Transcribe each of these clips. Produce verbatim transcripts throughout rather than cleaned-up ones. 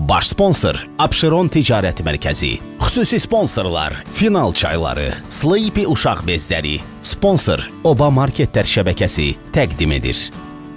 Baş sponsor Abşeron Ticarət Mərkəzi. Xüsusi sponsorlar Final çayları, Sleepy uşaq bezləri. Sponsor Oba Marketlər şəbəkəsi təqdim edir.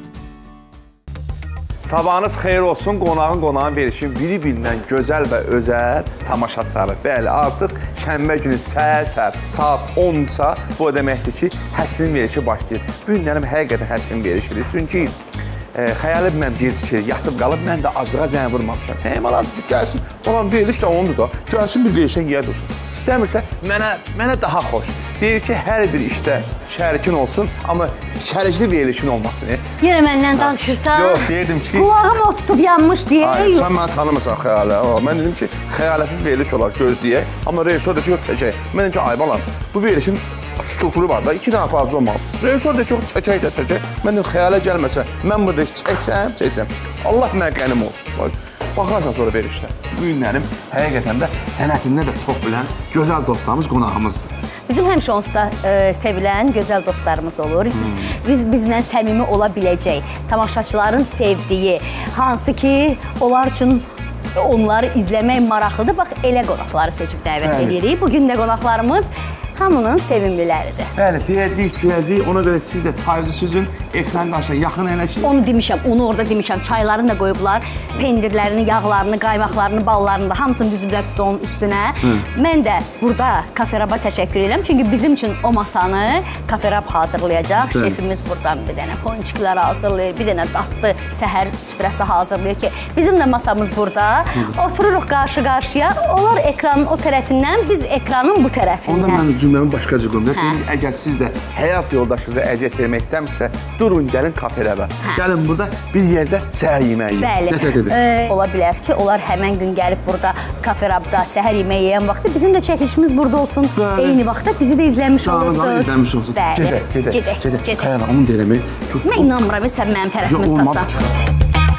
Sabahınız xeyir olsun, qonağın qonağın verişin biri-birindən gözəl və özəl tamaşaçıları. Bəli, artıq şənbə günü səhər-səhər saat onsa bu o deməkdir ki, həsrin verişi başlayır. Bu günlərim həqiqətən həsrin verişidir. Çünki e, xəyalim mən gecikir, yatıb qalıb, mən də azığa zəng vurmamışam. Həyəm alazdır, gəlsin, olan veriş də ondur da, gəlsin bir verişən yer dursun. İstəmirsə, mənə, mənə daha xoş. Deyir ki, hər bir işdə şərikin olsun, amma şərikli verilişin olmasın. Yenə məndən danışırsan? Yox, deyirdim ki... Qulağım o tutub yanmış deyə. Hayır, sən mənə tanımırsan xəyalə. Mən dedim ki, xəyaləsiz veriliş olar, gözləyək. Amma rejissor da ki, yox, çəkək. Mən dedim ki, ay balam, bu verilişin strukturu var da, iki dənə aparıcı olmalı. Rejissor da ki, yox, çəkək də, çəkək. Mən dedim, xəyalə gəlməsə, mən burada çəksəm, çəksəm. Allah mənə qənim olsun. Baxarsan sonra verişdə. Bu günlərim həqiqətən də sənətində də çox bilən gözəl dostlarımız, qonağımızdır. Bizim həmişə onsuz da e, sevilən gözəl dostlarımız olur. Biz, hmm. biz bizlə səmimi ola biləcək, tamaşaçıların sevdiyi, hansı ki, onlar üçün onları izləmək maraqlıdır. Bax, elə qonaqları seçib dəvət edirik. Bugün də qonaqlarımız hamının sevimliləridir. Bəli, deyəcəyik, güyəcəyik. Ona görə siz də çayınızı süzün, ekran qarşıya yaxın əyləşin. Onu demişəm, onu orada demişəm. Çaylarını da qoyublar, pendirlərini, yağlarını, qaymaqlarını, ballarını da hamısını düzüblər stolun üstünə. Hı. Mən də burada Kaferab'a təşəkkür edirəm. Çünki bizim üçün o masanı Kaferab hazırlayacaq. Hı. Şefimiz buradan bir dənə ponçiklər hazırlayır, bir dənə dadlı səhər süfrəsi hazırlayır ki, bizim də masamız burada. Hı. Otururuq qarşı-qarşıya. Onlar ekranın o tərəfindən, biz ekranın bu tərəfindən. Cümləmin başqa cüqümdə. Əgər siz də həyat yoldaşınıza əziyyət vermək istəmirsə, durun, gəlin Kaferab'a. Gəlin burada bir yerdə səhər yeməyi yiyin. Bəli. E, ola bilər ki, onlar həmən gün gəlib burada Kaferab'da səhər yeməyi yeyən vaxtı bizim də çəkilişimiz burada olsun. Bəli. Eyni vaxtda bizi də izləmiş olursunuz. İzləmiş olsun. Gedək, gedək, gedək. Xəyana, onu deyirəm. Mən inanmıram, sən mənim tərəfimi tutasan.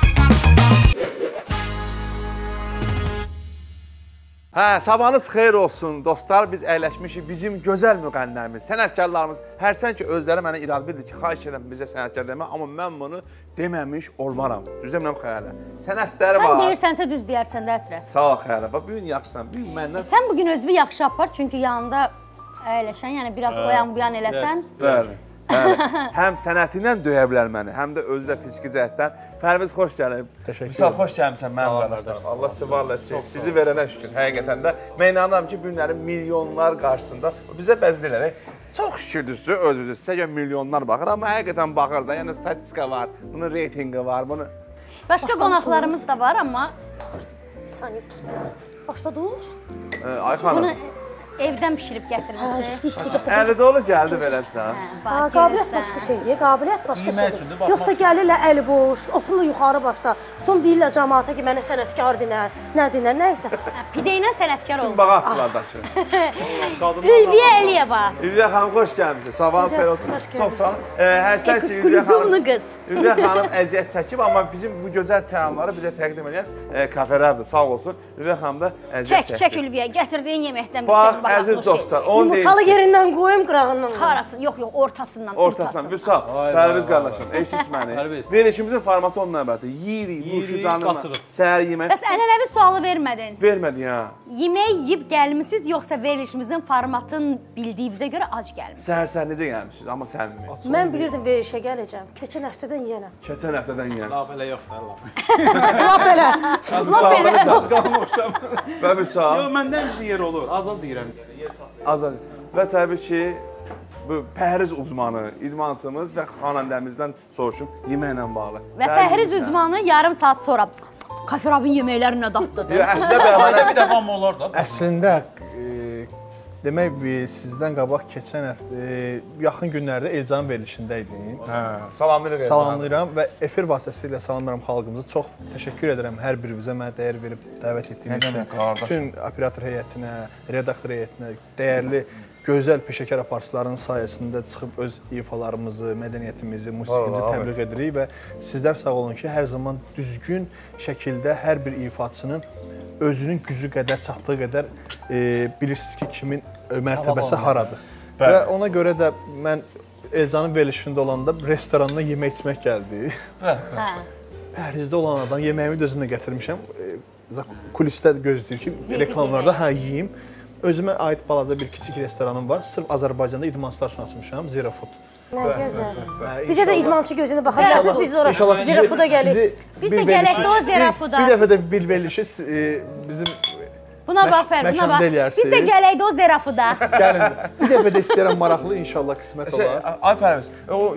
Hə, sabahınız xeyir olsun dostlar, biz əyləşmişik, bizim gözəl müğənnilərimiz, sənətkarlarımız, hərsən ki, özləri mənə irad bildir ki, xahiş edirəm bizə sənətkar demək, amma mən bunu deməmiş olmaram. Düz demirəm Xəyalə. Sənətləri var. Sən deyirsənsə düz deyərsən də əsrə. Sağ ol Xəyalə, bax, bugün yaxşısan, bugün məndən... Sən bugün özünü yaxşı apar, çünki yanında əyləşən, yəni biraz oyan-buyan eləsən. Bəli, bəli. Həm sənətindən döyə bilər məni, həm də özü də fiziki cəhətdən. Pərviz, xoş gəlib. Təşəkkür ederim. Vüsal, xoş gəlmişsən mənim qardaşlarım. Allah sizi varla sizi verənə şükür. Həqiqətən də mən inanıram ki, bu günlərin milyonlar qarşısında bizə bəzi deyirlər, çox şükürdürsü öz-özü sizə görə milyonlar baxır, amma həqiqətən baxır da, yəni statistika var, bunun reytinqi var, bunu... Başqa qonaqlarımız da var, amma... Başladınız? Ay xanım. Evdən pişirib gətirmişsiniz. İsti-isti gətirmişsiniz. Əli dolu gəldi belədir də. Qabiliyyət başqa şeydir, qabiliyyət başqa şeydir. Yoxsa gəlirlər əli boş, otururlar yuxarı başda, son deyirlər cəmaata ki, mənə sənətkar dinər, nə dinər, nəysə. Pide ilə sənətkar oldu. Şimdi bax qardaşı. Ülviyə Əliyeva. Ülviyə xanım, xoş gəlmişsiniz. Sabahınız xeyir olsun. Çox sağ olun. Hərsən ki, Ülviyə xanım, Ülviyə xanım əziyyət çəkib, amma bizim bu gözəl təamları bizə təqdim edən Kaferab'dır, sağ olsun. Ülviyə xanım da əziyyət çəkib. Çək, çək Ülviyə, gətirdiyin yeməkdən bir çək. Əziz dostlar, onu deyim ki... Yumurtalı yerindən qoyum, qırağından. Harasın, yox, yox, ortasından. Ortasından, Vüsal, Pərviz qardaşım, eşdiniz məni. Verilişimizin formatı onunla əbədir. Yiyirik, nuşu canına, səhər yemək. Bəs ənənəvi sualı vermədin. Vermədin, ya. Yemək yiyib gəlmişsiniz, yoxsa verilişimizin formatını bildiyinizə görə ac gəlmişsiniz? Səhər-səhər necə gəlmişsiniz, amma səhərmi? Mən bilirdim verilişə gələcəm. Keçən həftədən yenəm. Keçən həftədən yenəm. Laf elə yoxdur, laf elə. Laf elə. Az qalmışam. Və Vüsal. Yox, məndən bir yer olur, az-az yeyirəm. Azad. Və təbii ki, bu pəhriz uzmanı, idmansımız və xanəndəmizdən soruşum yeməklə bağlı. Və pəhriz uzmanı yarım saat sonra Kaferab'ın yeməkləri nə dadlıdır. Əslində bəyəmənə bir dəfam olar da. Əslində, demək, sizdən qabaq keçən həftə, yaxın günlərdə Elcan verilişində idim. Salamlayırıq. Salamlayıram və efir vasitəsilə salamlayıram xalqımızı. Çox təşəkkür edirəm hər birinizə mənə dəyər verib dəvət etdiyiniz üçün. Bütün operator heyətinə, redaktor heyətinə, dəyərli, gözəl peşəkar aparıcıların sayəsində çıxıb öz ifalarımızı, mədəniyyətimizi, musiqimizi təbliğ edirik və sizlər sağ olun ki, hər zaman düzgün şəkildə hər bir ifaçının özünün gücü qədər, çatdığı qədər e, bilirsiniz ki, kimin mərtəbəsi haradır. Bəli. Və ona görə də mən Elcanın verilişində olanda restoranına yemək içmək gəldi. Pəhrizdə olan adam, yeməyimi də özümlə gətirmişəm. kulisdə gözləyir ki, reklamlarda hə yeyim. Özümə aid balaca bir kiçik restoranım var. Sırf Azərbaycanda idmançılar üçün açmışam, Zero Food. Nə gözəl. Bizə də idmançı gözünə baxa bilərsiniz, biz ora Zero Food-a gəlirik. Biz də gələk də o Zero Food-a. Bir dəfə də bil verilişi bizim Buna bax, Fər, buna bax. Biz də gələk də o Zero Food-a. Gəlin. Bir dəfə də istəyirəm maraqlı, inşallah qismət olar. Ay Pərviz,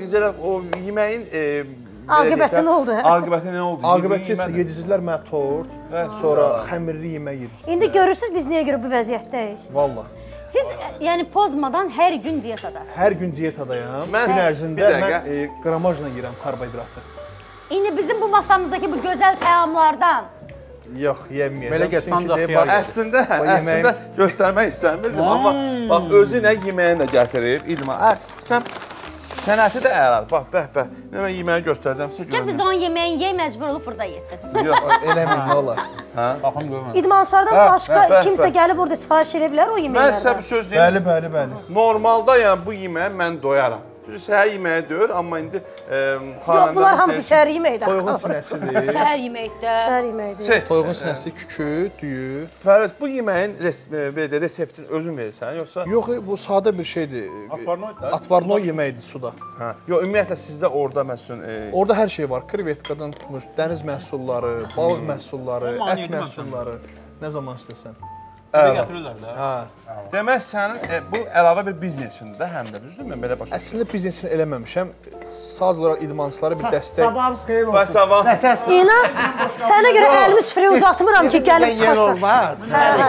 o yeməyin aqibəti nə oldu? Aqibəti nə oldu? Aqibəti isə yedizlər mənə tort, sonra xəmirli yemək yedik. İndi görürsünüz biz niyə görə bu vəziyyətdəyik? Vallah. Siz yəni pozmadan hər gün diyetadasınız. Hər gün diyetadayam. Gün ərzində mən qramajla yeyirəm karbohidratı. İndi bizim bu masamızdakı bu gözəl təamlardan yox, yeməyəcəm. Belə get sancaq xiyar. Əslində, əslində göstərmək istəmirdim, amma bax özü nə yeməyini də gətirib. İlma, sən sənəti də əladır. Bax, bəh, bəh. Mən yeməyi göstərəcəm sizə görün. Gəl biz onun yeməyin yey məcbur olub burada yesin. Yox, eləmir, nə olar? Hə? Baxın görmə. İdmançılardan başqa kimsə gəlib burada sifariş edə bilər o yeməklərdən? Mən sizə bir söz deyim. Bəli, bəli, bəli. Normalda yəni bu yeməyə mən doyaram. Düzü səhər yeməyi deyir, amma indi xanəndə... Yox, bunlar hamısı səhər yeməkdir. Toyuğun sinəsidir. Səhər yeməkdə. Səhər yeməkdir. Toyuğun sinəsi, kükü, düyü. Fərəz, bu yeməyin reseptini özün verirsən, yoxsa? Yox, bu sadə bir şeydir. Atvarnoy yeməyidir suda. Yox, ümumiyyətlə sizdə orada məsələn... Orada hər şey var. Krevetkadan tutmuş, dəniz məhsulları, balıq məhsulları, ət məhsulları. Nə zaman istəsən. Gətirirlər də. Hə. Demək sənin bu əlavə bir biznes üçündür də həm də, düzdür mən belə başa düşürəm. Əslində biznes üçün eləməmişəm. Sadəcə olaraq idmançılara bir dəstək. Sabahımız xeyir olsun. Bax, sabah. İnan, sənə görə əlimi süfrəyə uzatmıram ki, gəlib çıxasın. olmaz.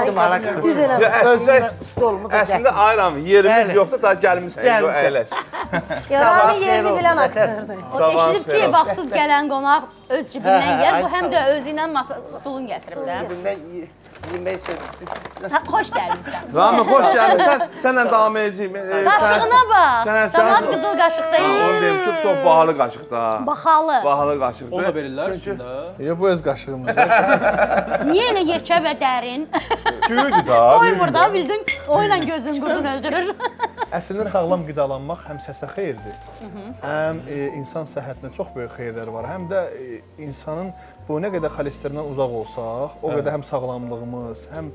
Hə, düz eləmişsin. Stolumu da Əslində ayıram, yerimiz yoxdur, daha gəlmirsən, yox əyləş. Yaranın yerini bilən aktördur. O eşidib ki, vaxtsız gələn qonaq öz cibindən yer, bu həm də özü ilə masa stulun gətirib də. Mən yemək sözü. Xoş gəlmişsən. Rami, xoş gəlmişsən, sənlə davam edəcəyim. Qaşığına bax, samat qızıl qaşıq deyil. Onu deyim ki, çox bahalı qaşıq da. Baxalı. Bahalı qaşıqdır. Onu da verirlər üstündə. Yox, bu öz qaşığımdır. Niyə elə yekə və dərin? Düyüdür da. Doymur da, bildin, o ilə gözün qurdun öldürür. Əslində sağlam qidalanmaq həm səsə xeyirdir, həm insan səhhətinə çox böyük xeyirləri var, həm də insanın bu nə qədər xolesterindən uzaq olsaq, o qədər həm sağlamlığımız, həm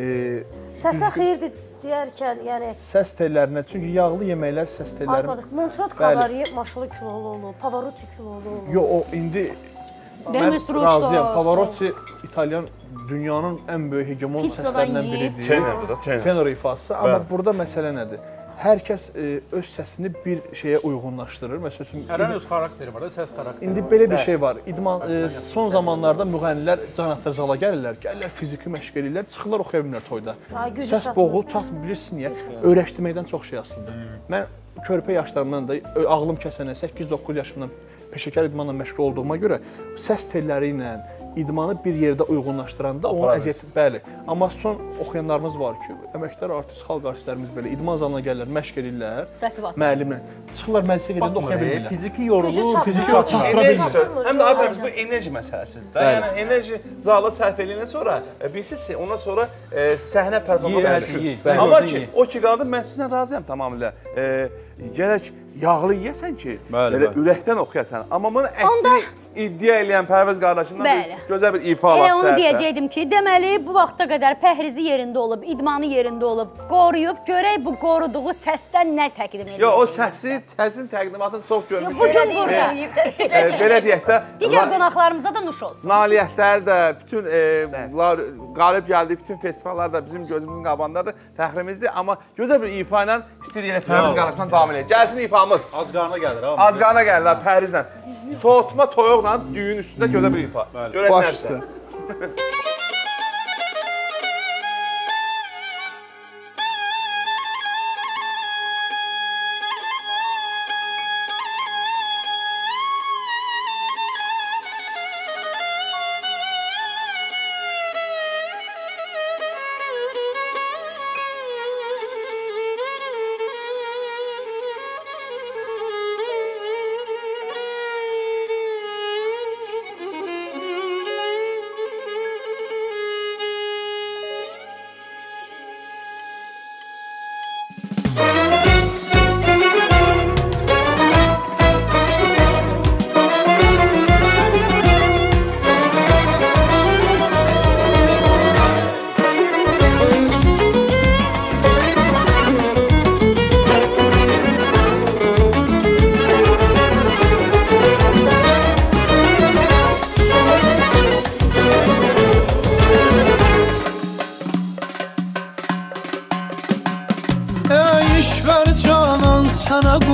səsə xeyirdir deyərkən, yəni səs tellərinə, çünki yağlı yeməklər səs tellərinə... Monserrat Cavalli maşalı kilolu olur, Pavarotti kilolu olur. Yox, o indi mən razıyam. Pavarotti İtalyan dünyanın ən böyük hegemon səslərindən biridir. Tenordur da, tenor. Tenor ifadəsi, amma burada məsələ nədir? Hər kəs öz səsini bir şeyə uyğunlaşdırır. Məsələn, Hərənin öz xarakteri var da, səs xarakteri var. İndi belə bir şey var. İdman son zamanlarda müğənnilər can atır zala gəlirlər, gəlirlər fiziki məşq edirlər, çıxırlar oxuya bilmirlər toyda. Səs boğul, çatmır, bilirsiniz niyə? Öyrəşdirməkdən çox şey asılıdır. Mən körpə yaşlarımdan da ağlım kəsənə səkkiz doqquz yaşımdan peşəkar idmanla məşğul olduğuma görə səs telləri ilə idmanı bir yerdə uyğunlaşdıranda onun əziyyəti, bəli. Amma son oxuyanlarımız var ki, əməkdar artist, xalq artistlərimiz belə idman zalına gəlirlər, məşq edirlər, müəllimlə. Çıxırlar məclisə gedəndə oxuya bilmirlər. Fiziki yorulur, fiziki çatdıra bilmirlər. Həm də Aybəniz, bu enerji məsələsidir də. Yəni, enerji zala sərf edildən sonra, bilirsiniz, ondan sonra səhnə performansı düşür. Amma ki, o ki qaldı, mən sizinlə razıyam tamamilə. Gərək yağlı yeyəsən ki, belə ürəkdən oxuyasan. Amma bunu əksini iddia eləyən Pərviz qardaşımdan gözəl bir ifa var. Elə onu deyəcəkdim ki, deməli, bu vaxta qədər pəhrizi yerində olub, idmanı yerində olub, qoruyub, görək bu qoruduğu səsdən nə təqdim edir? Yox, o səsi, səsin təqdimatını çox görmüşük. Bu gün burada. Belə deyək də... Digər qonaqlarımıza da nuş olsun. Nailiyyətlər də, bütün qalib gəldiyi bütün festivallar da bizim gözümüzün qabağındadır, fəxrimizdir. Amma gözəl bir ifa ilə istəyir elə Pərviz qardaşımdan davam edək. Gəlsin ifamız. Az qarına gəlir. Az qarına gəlirlər Pərvizlə. Soğutma toyuqla düyün üstündə gözəl bir ifa. Baş üstə.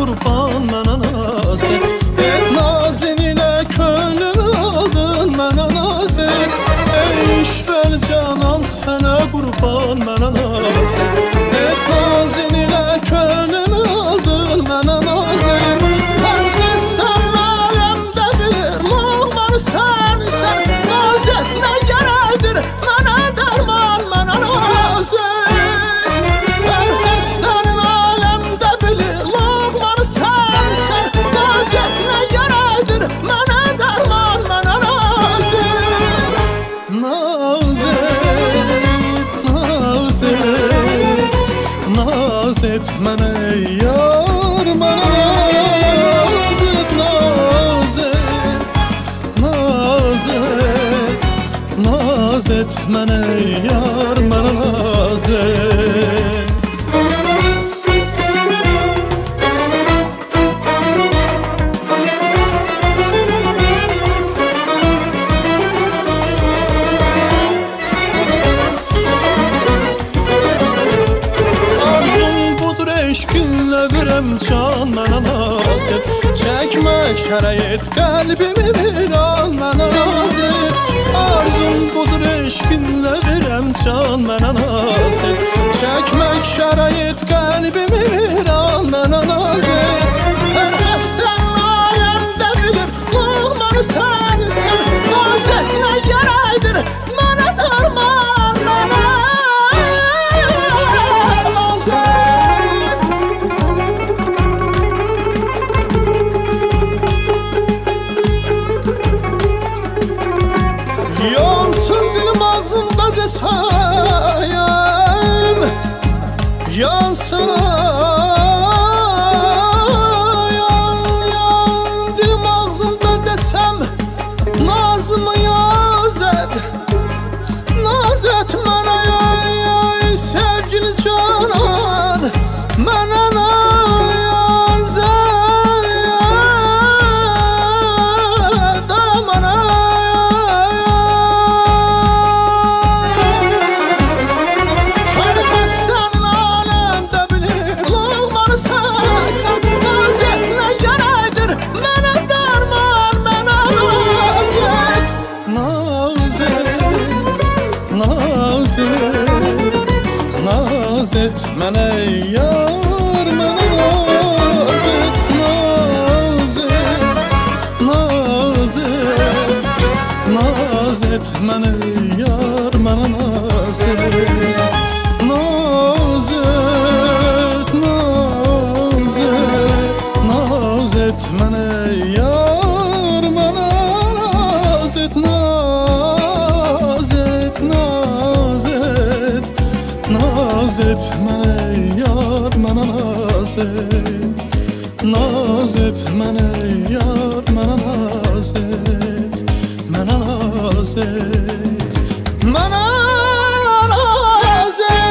qurban mənə nazir Et nazin ilə könlümü aldın mənə nazir Ey işvəl canan sənə qurban mənə nazir Et nazin ilə könlümü aldın mənə nazir Hər səstən aləmdə bir loğman sənsən Nazət nə gərəkdir mənə dərman mənə nazir Hər səstən aləmdə bir loğman sənsən Nazət nə gərəkdir mənə dərman mənə nazir Nazət, nazət, nazət mənə yar mənə nazət Nazət, nazət, nazət mənə yar mənə nazət Can mənə nazir Çəkmək şərayət qəlbimi viran mənə nazir Arzum budur eşqinlə verəm can mənə nazir Çəkmək şərayət qəlbimi viran mənə nazir Hər kəsdən aləmdə bilir loğmanı sənsən Nazət nə gərəkdir mənə dərman mənə desayım Yansın Dilim ağzımda desem Nazımı yazet Nazet mənə yay Sevgili canan Mənə yazet Mənə Nazet mənə yar mənə nazet Nazet, nazet, nazet mənə yar mənə nazet Nazet, nazet, nazet mənə yar mənə nazet Nazet, nazet Nazet mənə yar mənə nazet Nazet mənə yar mənə nazet Mənə nazet Mənə nazet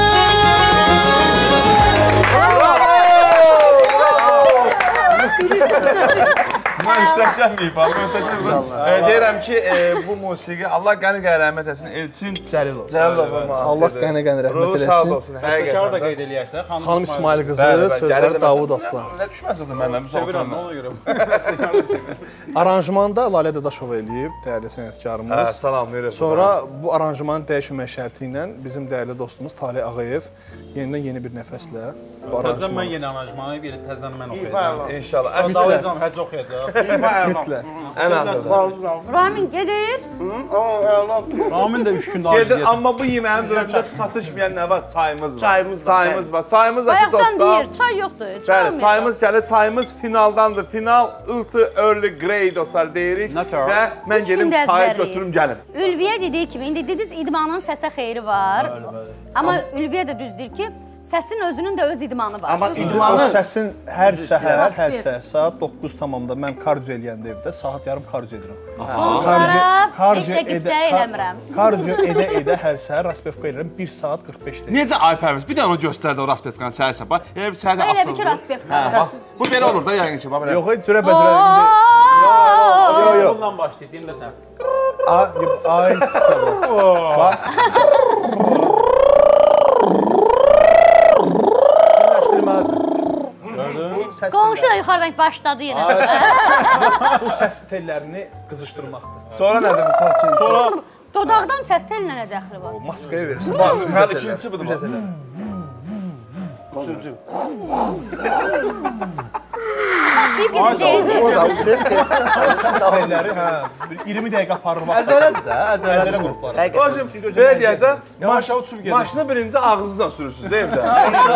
Möhtəşəm ifa, möhtəşəm ifa. Deyirəm ki, bu musiqi Allah qəni qəni rəhmət etsin, Elçin Cəlilov. Cəlilov. Allah qəni qəni rəhmət etsin. Bəstəkar da qeyd eləyək də. Xanım İsmail qızı, sözləri Davud Aslan. Nə düşməsin məndən bu Sevirəm, ona görə. Aranjmanda Lalə Dadaşov eləyib, dəyərli sənətkarımız. Hə, salamlayırıq. Sonra bu aranjmanın dəyişməmək şərti ilə bizim dəyərli dostumuz Talih Ağayev yenidən yeni bir nəfəslə Təzdən mən yeni aranjmanı bir təzdən mən oxuyacağım. İnşallah. Əslən həcc oxuyacaq. Mütləq. Ən azı. Ramin gedir. Ramin də üç gündə Gedir, amma bu yeməyin bölümündə satışmayan nə var? Çayımız var. Çayımız var. Çayımız var. Çayımız da ki, Bayaqdan dostlar. deyir, çay yoxdur. Bəli, çayımız gəlir. Çayımız finaldandır. Final ultra early grade dostlar deyirik. Və mən gedim çayı götürüm gəlim. Ülviyə dediyi kimi, indi dediniz idmanın səsə xeyri var. Amma Ülviyə də düz deyir ki, səsin özünün də öz idmanı var. Amma O idmanı səsin hər səhər, hər səhər saat doqquz tamamda mən kardio eləyəndə evdə saat yarım kardio edirəm. Qonşulara heç dəqiqdə eləmirəm. Kardio edə edə hər səhər raspevka edirəm bir saat qırx beş dəqiqə. Necə Aypərviz? Bir də onu göstərdi o raspevkanı səhər sabah. Elə bir səhər Elə asıldı. bir ki, raspevka. Bu belə olur da yəqin ki, bax belə. Yox, heç cürə bəcürə. Yox, yox. Bundan başlayır, deyim də sən. Ay, sabah. Bax. Gördün? Sən səs Qonşu da yuxarıdan başladı yenə. Bu səs tellərini qızışdırmaqdır. Sonra nədir misal ki? Sonra Dodaqdan səs telinə nə dəxli var? Maskaya verirsən. Bax, hələ ikincisi budur. Deyib gedəcəyik. Səs telləri, hə, bir iyirmi dəqiqə aparırmaq. Əzələdir də, Əzələ əzələdir. qoplar. Başım, belə deyək də, maşını birinci ağzınızla sürürsünüz, deyil də?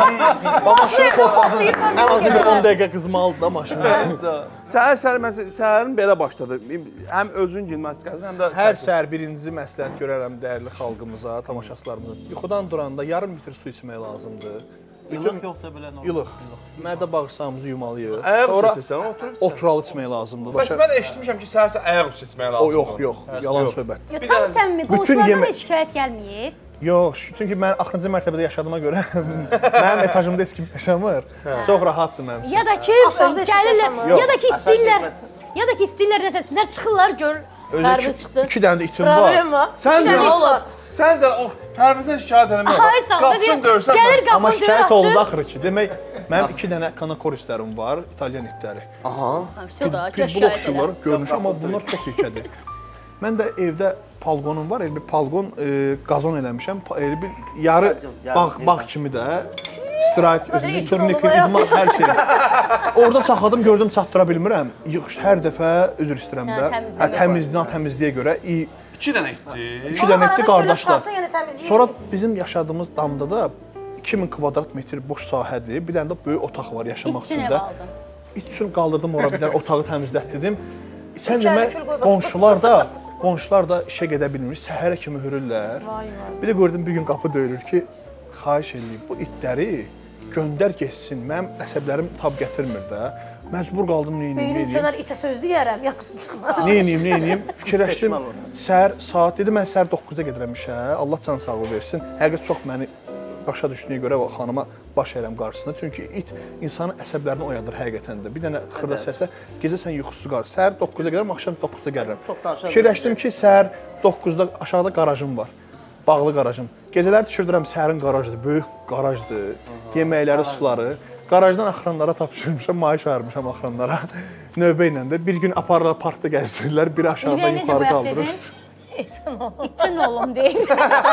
Maşını qopardı. Ən azı bir on dəqiqə qızmalıdır da maşını. Səhər-səhər, məsələn, səhərin belə başladı. Həm özün gimnastikasını, həm də... Hər səhər birinci məsləhət görərəm dəyərli xalqımıza, tamaşaçılarımıza. Yuxudan duranda yarım litr su içmək lazımdır. ilıq yoxsa belə normal? İlıq. Mədə bağırsağımızı yumalıyıq. Ayaq seçirsən, oturursan. Oturalı içmək lazımdır. Bəs mən eşitmişəm ki, səhər-səhər ayaq seçmək O lazımdır. yox, yox, yalan söhbətdir. Tam səmimi, qonşulardan heç şikayət gəlməyib. Yox, çünki mən axırıncı mərtəbədə yaşadığıma görə mənim etajımda heç kim yaşamır. Çox rahatdır mənim. Ya da ki, gəlirlər, ya da ki istəyirlər, ya da ki istəyirlər nəsəsinlər, çıxırlar, gör, Pərviz çıxdı. İki dənə də itim var. Problem var. Səncə, səncə o Pərvizdən şikayət eləmək, Ay sağ ol, qapısını döyürsən. gəlir Amma qapını döyür şikayət oldu açır. axırı ki, demək, mənim iki dənə kanakoristlərim var, İtalyan itləri. Aha. Vəsə da, Pitbull şikayət oxşurlar, elə. görünüş, amma bunlar çox yekədir. Mən də evdə palqonum var, elə bir palqon e, qazon eləmişəm, pa- elə bir yarı bağ, bağ kimi də istirahət, özümdə turnik, idman, hər şey. Orada saxladım, gördüm çatdıra bilmirəm. Yığış hər dəfə üzr istəyirəm Yəni də. təmizliyə Hə, təmizliyə, təmizliyə görə i- İki dənə itdi. iki dənə etdi qardaşlar. Çıxarsa yenə təmizləyir. Sonra bizim yaşadığımız damda da iki min kvadrat metr boş sahədir. Bir dənə də böyük otaq var yaşamaq İçin üçün ev də. aldın. İç üçün qaldırdım ora bir dənə otağı təmizlətdirdim. Sən İçəri demə kül qoy, bax. qonşular da qonşular da işə gedə bilmir. Səhərə kimi hürürlər. Bir də gördüm bir gün qapı döyülür ki, xahiş eləyib bu itləri göndər getsin. Mənim əsəblərim tab gətirmir də. Məcbur qaldım nə Beynim edeyim. çönər itə söz deyərəm, yaxşı çıxmaz. Nə edeyim, nə edeyim? Fikirləşdim. Səhər saat dedi mən səhər doqquza gedirəm işə. Allah can sağlığı versin. Həqiqət çox məni başa düşdüyünə görə xanıma baş əyirəm qarşısında. Çünki it insanın əsəblərini oyadır həqiqətən də. Bir dənə xırda səsə gecə sən yuxusuz qalır. Səhər doqquza gəlirəm, axşam doqquzda gəlirəm. Fikirləşdim ki, səhər doqquzda aşağıda qarajım var. Bağlı qarajım. Gecələr düşürdürəm səhərin qarajıdır, böyük qarajdır. Yeməkləri, suları. Qarajdan axıranlara tapşırmışam, maaş ayırmışam axıranlara. Növbə ilə də bir gün aparırlar parkda gəzdirirlər, biri aşağıdan İlviyə necə yuxarı bayaq qaldırır. dedin? İtin oğlum deyil.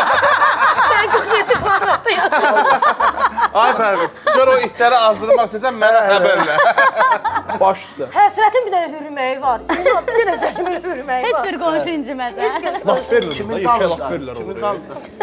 Ay Pərviz, gör o itləri azdırmaq istəsən mənə xəbər ver. Baş üstə. Həsrətin bir dənə hürməyi var. İnan, bir dənə zəhmli hürməyi Heç var. bir qonşu inciməz. Laf verirlər, da, ilkə laf verirlər oraya.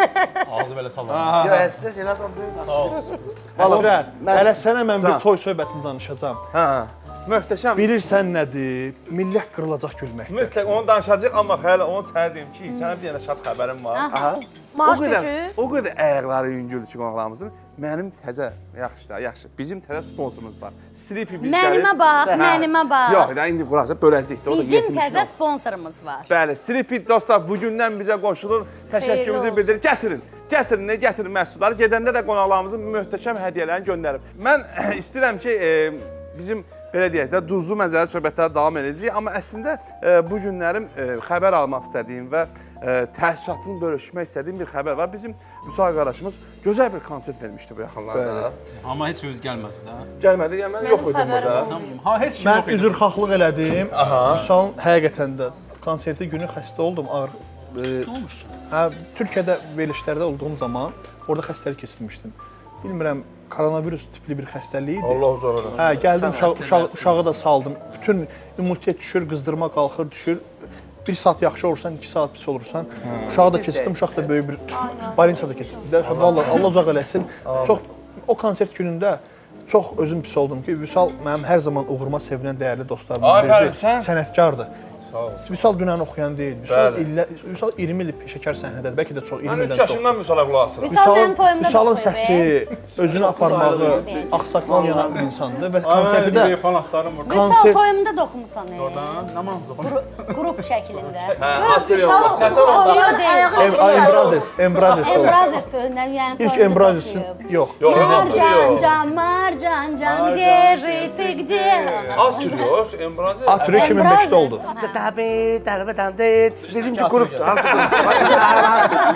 Ağzı belə sallanır. Yox, həsrət elə sallanır. Həsrət, hələ sənə mən bir toy söhbətini danışacağam. Hə, möhtəşəm. Bilirsən nədir? Millət qırılacaq gülməkdə. Mütləq onu danışacağıq, amma hələ onu sənə deyim ki, sənə bir dənə şad xəbərim var. Aha. O Maaş qədər, gücü. o qədər ayaqları yüngüldür ki, qonaqlarımızın. Mənim təzə, yaxşı da, yaxşı. Bizim təzə sponsorumuz var. Sleepy biz gəlir. Mənimə bax, mənimə bax. Yox, da indi qulaqca böləcəkdir. O da Bizim yetmiş təzə yok. sponsorumuz var. Bəli, Sleepy dostlar bugündən bizə qoşulur. Təşəkkürümüzü olsun. bildirir. Gətirin. Gətirin, nə gətirin məhsulları. Gedəndə də qonaqlarımızın möhtəşəm hədiyyələrini göndərib. Mən istəyirəm ki, e, bizim belə deyək də duzlu məzəli söhbətlər davam edəcək, amma əslində e, bu günlərim e, xəbər almaq istədiyim və e, təəssüratını bölüşmək istədiyim bir xəbər var. Bizim Vüsal qardaşımız gözəl bir konsert vermişdi bu yaxınlarda. Amma heç birimiz gəlmədi də. Gəlmədi, yəni mən yox idim burada. Ha, heç kim Mən yox idi. üzrxahlıq elədim. Vüsalın həqiqətən də konserti günü xəstə oldum, ağır. E, hə, Türkiyədə verilişlərdə olduğum zaman orada xəstəlik keçirmişdim. Bilmirəm, koronavirus tipli bir xəstəlik idi. Allah uzaq olsun. Hə, gəldim uşağı, uşağı, uşağı da saldım. Bütün immunitet düşür, qızdırma qalxır, düşür. Bir saat yaxşı olursan, iki saat pis olursan. Uşağı da keçirdim, uşaq da böyük bir balinsada keçirdi. Vallahi Allah uzaq eləsin. Çox o konsert günündə çox özüm pis oldum ki, Vüsal mənim hər zaman uğuruma sevinən dəyərli dostlarımdan biridir. Sənətkardır. Vüsal dünən oxuyan deyil. Vüsal illə Vüsal iyirmi il peşəkar səhnədədir. Bəlkə də çox, iyirmi Mən üç ildən çox. yaşından Vüsala qulaq asıram. Vüsal mənim toyumda da Vüsalın oxuyub, səsi, özünü aparmağı, ağsaqqal yanan bir insandır və konsertdə Konsertdə fanatlarım burada. Vüsal Konsert- toyumda da oxumusan. e? Oradan nə manzı oxuyur? Qrup şəklində. Hə, hatırlıyorum. Toyuyor deyil. Embrazes, Embrazes o. Embrazer sözündən, yəni İlk toyumda da Embrazesin oxuyub. yox. Yox, Marcan, hatırlıyorum. can, marcan, can, zerri, ты где? Hatırlıyoruz, Embraze. Atürü iki min beşdə oldu. Dəbə, dəlbə dəndə, dedim ki, qrupdur.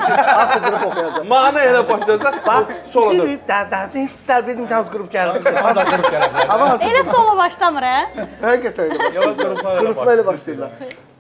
Açıqdırıb oxuyacaq. Mahnı elə başlayacaq. Bax, solo da. İstər bir imkans qrup gəlir. Ancaq qrup gələ bilər. Amma Elə solo başlamır, hə? həqiqətən elə. Yox, qruplar elə Qruplar elə başlayırlar.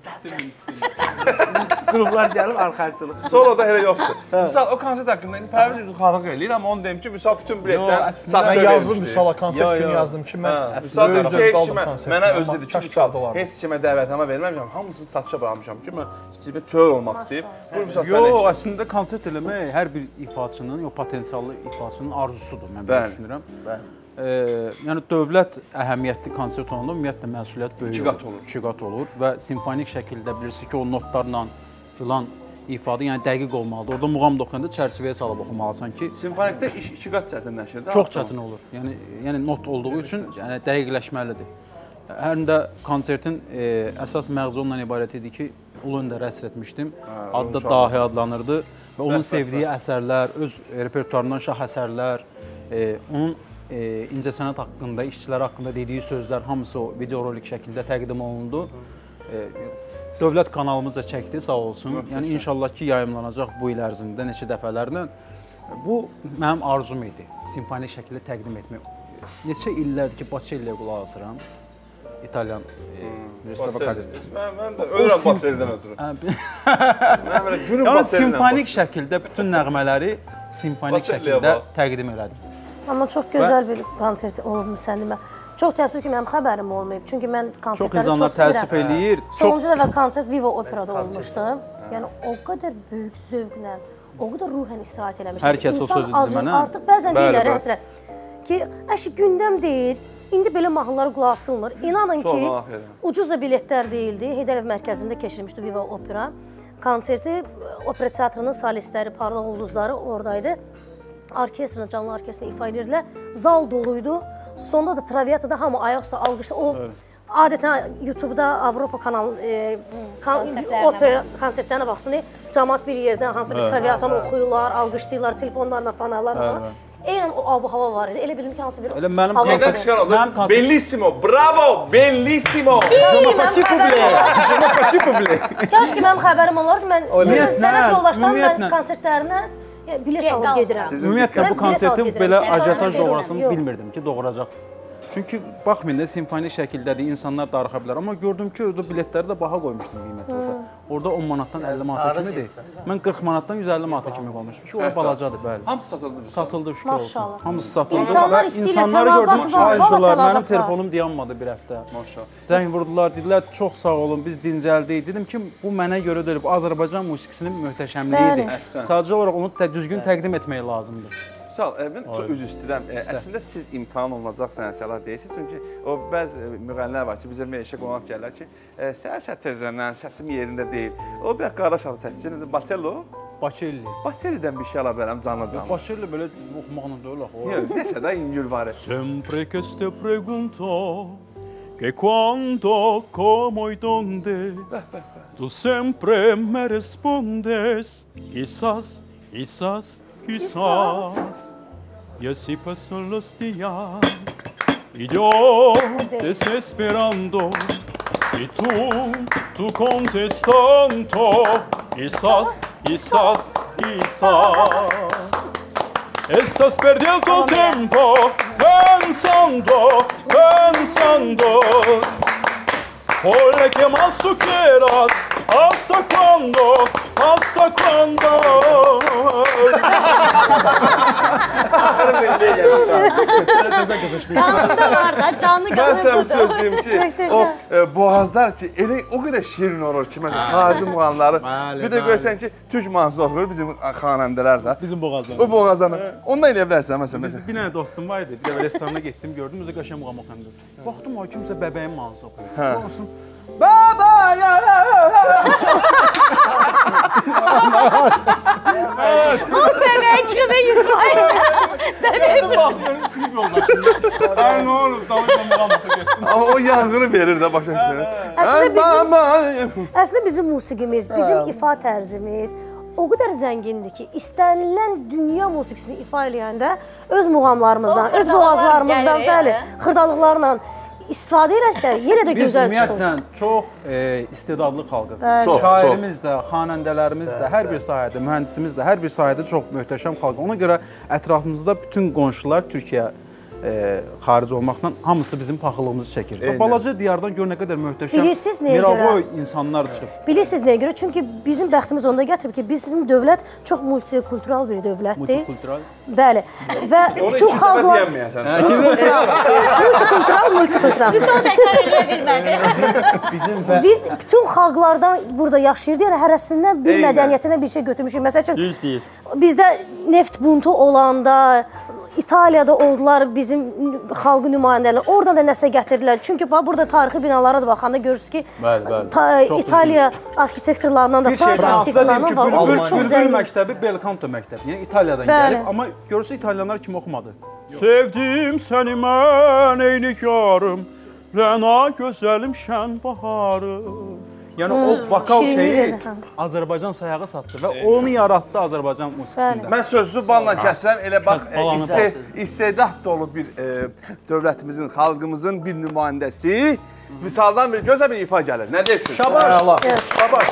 Qruplar gəlib arxayıcılıq. Solo da elə yoxdur. Misal, o konsert haqqında indi Pərviz üzrxarlıq eləyir, amma onu deyim ki, misal, bütün biletlər satışa Mən yazdım verilmişdi. Vüsala konsert günü yazdım ki, mən Misal, öz heç aldım kimə, konsertdən. mənə öz dedi ki, Kaş misal, qaldı olardı. heç kimə dəvətnamə verməmişəm, hamısını satışa buraxmışam ki, mən istəyib çöl olmaq istəyib. Buyur, misal, sən Yox, eşit. əslində konsert eləmək hər bir ifaçının, o potensiallı ifaçının arzusudur, mən belə Bəli, düşünürəm. E, yəni dövlət əhəmiyyətli konsert olanda ümumiyyətlə məsuliyyət böyük İki qat olur. İki qat olur və simfonik şəkildə bilirsiniz ki, o notlarla filan ifadə, yəni dəqiq olmalıdır. Orada muğam da oxuyanda çərçivəyə salıb oxumalısan ki, Simfonikdə iş iki qat çətinləşir. çox çətin olur. Yəni yəni not olduğu üçün yəni dəqiqləşməlidir. Həm də konsertin e, əsas məğzi ondan ibarət idi ki, Ulu Öndərə həsr etmişdim. Adı da Dahi adlanırdı və onun sevdiyi əsərlər, öz repertuarından şah əsərlər, e, onun e, incəsənət haqqında, işçilər haqqında dediyi sözlər hamısı o videorolik şəkildə təqdim olundu. E, Dövlət kanalımız da çəkdi, sağ olsun. Yəni inşallah ki, yayımlanacaq bu il ərzində neçə dəfələrlə. Bu mənim arzum idi, simfonik şəkildə təqdim etmək. Neçə illərdir ki, Baçı ilə qulaq asıram. İtalyan universitet vokalist. Mən, mən də ölürəm Baçelidən ötürü. Mən belə günüm Yəni Baçelidən. simfonik şəkildə bütün nəğmələri simfonik şəkildə təqdim elədim. Amma çox gözəl bir konsert olub müsəllimə. Çox təəssüf ki, mənim xəbərim olmayıb. Çünki mən konsertləri çox insanlar təəssüf eləyir. Sonuncu dəfə konsert Viva Operada olmuşdu. Yəni o qədər böyük zövqlə, o qədər ruhən istirahət eləmişdim. Hər kəs o sözü dedi mənə. Artıq bəzən deyirlər həsrət ki, əşi gündəm deyil, indi belə mahnılara qulaq asılmır. İnanın ki, ucuz da biletlər deyildi. Heydər ev mərkəzində keçirilmişdi Viva Opera. Konserti opera teatrının solistləri, parlaq ulduzları oradaydı. Orkestrin, canlı orkestrin ifa edirdilər. Zal doluydu. Sonda da Traviatada hamı ayaq üstə alqışda. O adətən YouTube-da Avropa kanalı e, kan, opera konsertlərinə baxsın. Cəmaət bir yerdən hansı bir Traviatanı oxuyurlar, alqışlayırlar, telefonlarla, fanlarla falan. Eynən o abu-hava var idi. Elə bildim ki, hansı bir Elə mənim Nədən çıxar oldu? Bellissimo, bravo, bellissimo. Kaş ki, mənim xəbərim olardı. Mən sənət yoldaşlarım, mən konsertlərinə bilet alıb gedirəm. Ümumiyyətlə bu konsertin belə ajataj doğurasını bilmirdim ki, doğuracaq. Çünki baxmayın, simfonik şəkildədir, insanlar darıxa bilər. Amma gördüm ki, orada biletləri də baha qoymuşdum qiyməti orada. Orada on manatdan əlli manata kimidir. Mən qırx manatdan yüz əlli manata kimi qoymuşdum ki, o balacadır, bəli. Hamısı satıldı. Satıldı, şükür olsun. Hamısı satıldı. İnsanlar istəyirlər, İnsanları gördüm, tələbatı var, acdılar. tələbat Mənim var. telefonum dayanmadı bir həftə. Maşallah. Zəng vurdular, dedilər, çox sağ olun, biz dincəldik. Dedim ki, bu mənə görə deyil, bu Azərbaycan musiqisinin möhtəşəmliyidir. Sadəcə olaraq onu düzgün təqdim etmək lazımdır. Misal, mən çox üzr istəyirəm. Əslində siz imtahan olunacaq sənətkarlar deyirsiniz. Çünki o bəzi müğənnilər var ki, bizə meşə qonaq gəlirlər ki, səhər tezlənən, səsim yerində deyil. O bir qardaş adı çəkir. Batello? Baçelli. Baçellidən bir şey ala bilərəm canlı-canlı. Baçelli belə oxumaqla deyil axı. Yox, nəsə də İngül var. Siempre que te pregunto que cuándo, cómo y dónde, tú siempre me respondes, quizás, quizás, quizás. Y así pasan los días y yo desesperando y tú, tú contestando, quizás, quizás, quizás. Estás perdiendo el tiempo pensando, pensando. Por lo que más tú quieras, ¿hasta cuándo? ¿Hasta cuándo? Canlı var da, canlı Mən qalır sənə bir burada. söz deyim ki, o e, boğazlar ki, elə o qədər şirin olur ki, məsələn, xarici muğamları. Bir də görsən ki, türk mahnısı oxuyur bizim xanəndələr də. Bizim boğazdan. O boğazdan. Ondan elə bilərsən məsələn. Biz bir dənə dostum var idi, bir dəfə restorana getdim, gördüm, özü qəşəng muğam oxuyur. Baxdım, o kimsə bəbəyin mahnısı oxuyur. Baxsın, bəbəyə! Bu bebeğe çıxıb İsmail. Bebeğe Baxdım, sinif yoldaşım. Ay, nə olur, davayla muğam oxuyur getsin. Amma o yanğını verir də başa düşürsən. Əslində bizim, əslində bizim musiqimiz, bizim ifa tərzimiz o qədər zəngindir ki, istənilən dünya musiqisini ifa eləyəndə öz muğamlarımızdan, öz boğazlarımızdan, bəli, xırdalıqlarla istifadə eləsə, yenə də Biz gözəl çıxır. ümumiyyətlə çox e, istedadlı xalqıq. Çox, Şairimiz də, xanəndələrimiz də, hər bir sahədə, mühəndisimiz də, hər bir sahədə çox möhtəşəm xalq. Ona görə ətrafımızda bütün qonşular Türkiyə e, xaric olmaqla hamısı bizim paxıllığımızı çəkir. Və balaca diyardan gör nə qədər möhtəşəm, Bilirsiniz nəyə miravoy görə? insanlar çıxır. Bilirsiniz nəyə görə? Çünki bizim bəxtimiz onda gətirib ki, bizim dövlət çox multikultural bir dövlətdir. Multikultural. Bəli. Və bütün xalqlar multikultural, multikultural, multikultural. Biz onu təkrar eləyə bilmədik. Bizim və Biz bütün xalqlardan burada yaşayırıq, yəni hərəsindən bir mədəniyyətindən bir şey götürmüşük. Məsəl üçün, bizdə neft buntu olanda, İtaliyada oldular bizim xalqı nümayəndələri. Oradan da nəsə gətirdilər. Çünki burada tarixi binalara da baxanda görürsünüz ki, Bəli, bəli. ta, İtaliya arxitektorlarından da, Fransa arxitektorlarından var. Bülbül, Çox Bülbül zəngin. məktəbi Belcanto məktəbi. Yəni İtaliyadan Bəli. gəlib, amma görürsə İtalyanlar kimi oxumadı. Sevdim səni mən ey nigarım, Rəna gözəlim şən baharım. Yəni o vokal şirinlik şeyi verir. Azərbaycan sayağı satdı və onu yaratdı Azərbaycan musiqisində. Mən sözsüzü balla kəsirəm, elə bax, e, Balanı iste, istedad dolu bir e, dövlətimizin, xalqımızın bir nümayəndəsi Vüsaldan bir gözəl bir ifa gəlir. Nə deyirsiniz? Şabaş! Allah. Şabaş!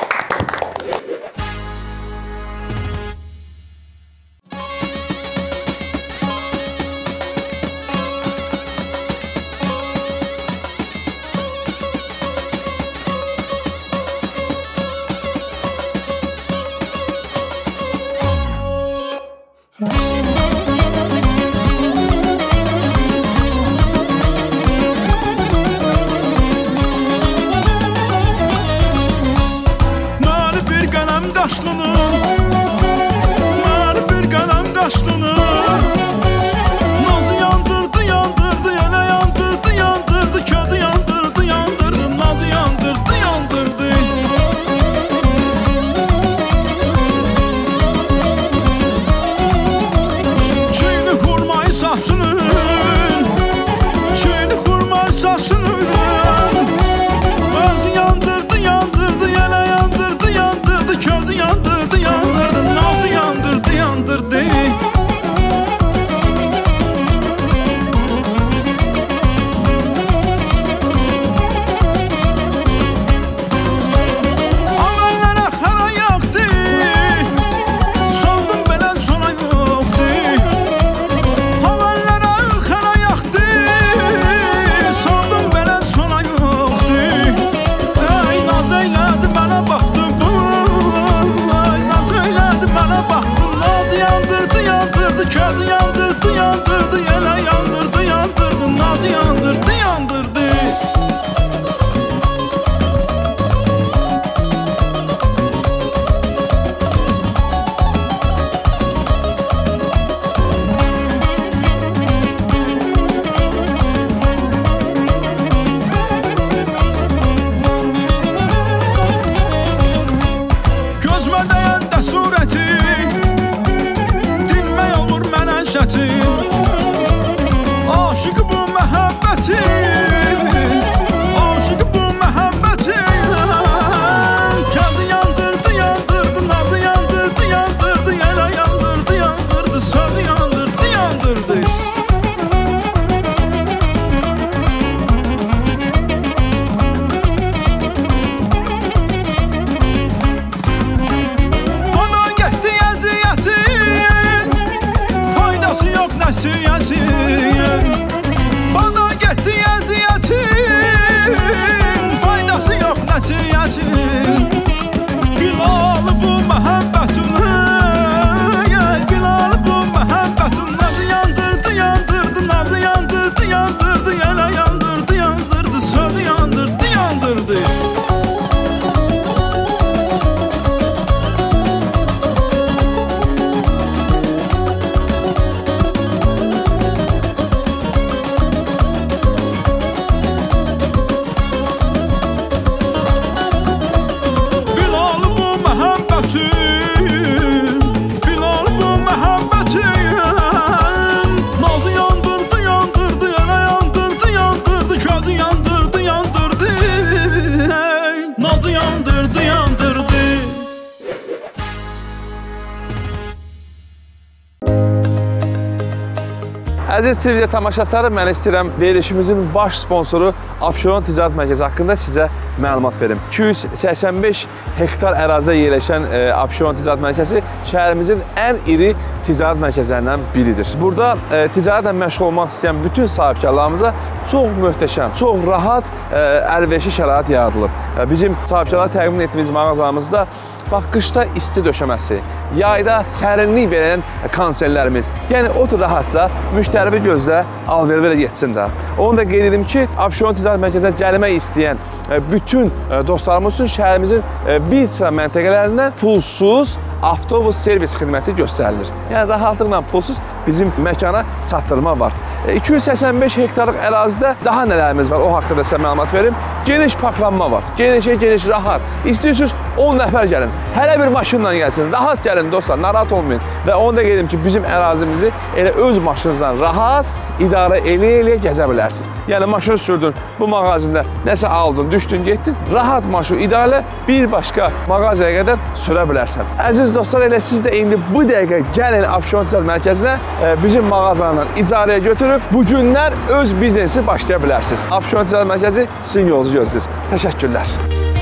Əziz televiziya tamaşaçıları, mən istəyirəm verilişimizin baş sponsoru Abşeron Ticarət Mərkəzi haqqında sizə məlumat verim. iki yüz səksən beş hektar ərazidə yerləşən e, Abşeron Ticarət Mərkəzi şəhərimizin ən iri ticarət mərkəzlərindən biridir. Burada e, ticarətlə məşğul olmaq istəyən bütün sahibkarlarımıza çox möhtəşəm, çox rahat e, əlverişli şərait yaradılıb. E, bizim sahibkarlara təqdim etdiyimiz mağazalarımızda bax, qışda isti döşəməsi, yayda sərinlik verən konserlərimiz. Yəni, otur rahatca, müştərivi gözlə, al-ver-verə getsin də. Onu da qeyd edim ki, Abşeron Ticarət Mərkəzinə gəlmək istəyən bütün dostlarımız üçün şəhərimizin bir sıra məntəqələrindən pulsuz avtobus servis xidməti göstərilir. Yəni, rahatlıqla pulsuz bizim məkana çatdırma var. iki yüz səksən beş hektarlıq ərazidə daha nələrimiz var, o haqqında sizə məlumat verim. Geniş parklanma var, genişə geniş, rahat. İstəyirsiniz on nəfər gəlin, hələ bir maşınla gəlsin, rahat gəlin dostlar, narahat olmayın. Və onu da qeyd edim ki, bizim ərazimizi elə öz maşınızdan rahat idarə eləyə-eləyə gəzə bilərsiniz. Yəni, maşını sürdün, bu mağazində nəsə aldın, düşdün, getdin, rahat maşını idarə bir başqa mağazaya qədər sürə bilərsən. Əziz dostlar, elə siz də indi bu dəqiqə gəlin Abşeron Ticarət Mərkəzinə bizim mağazandan icarəyə götürüb bu günlər öz biznesi başlaya bilərsiniz. Abşeron Ticarət Mərkəzi sizin yolunuzu gözləyir. Təşəkkürlər.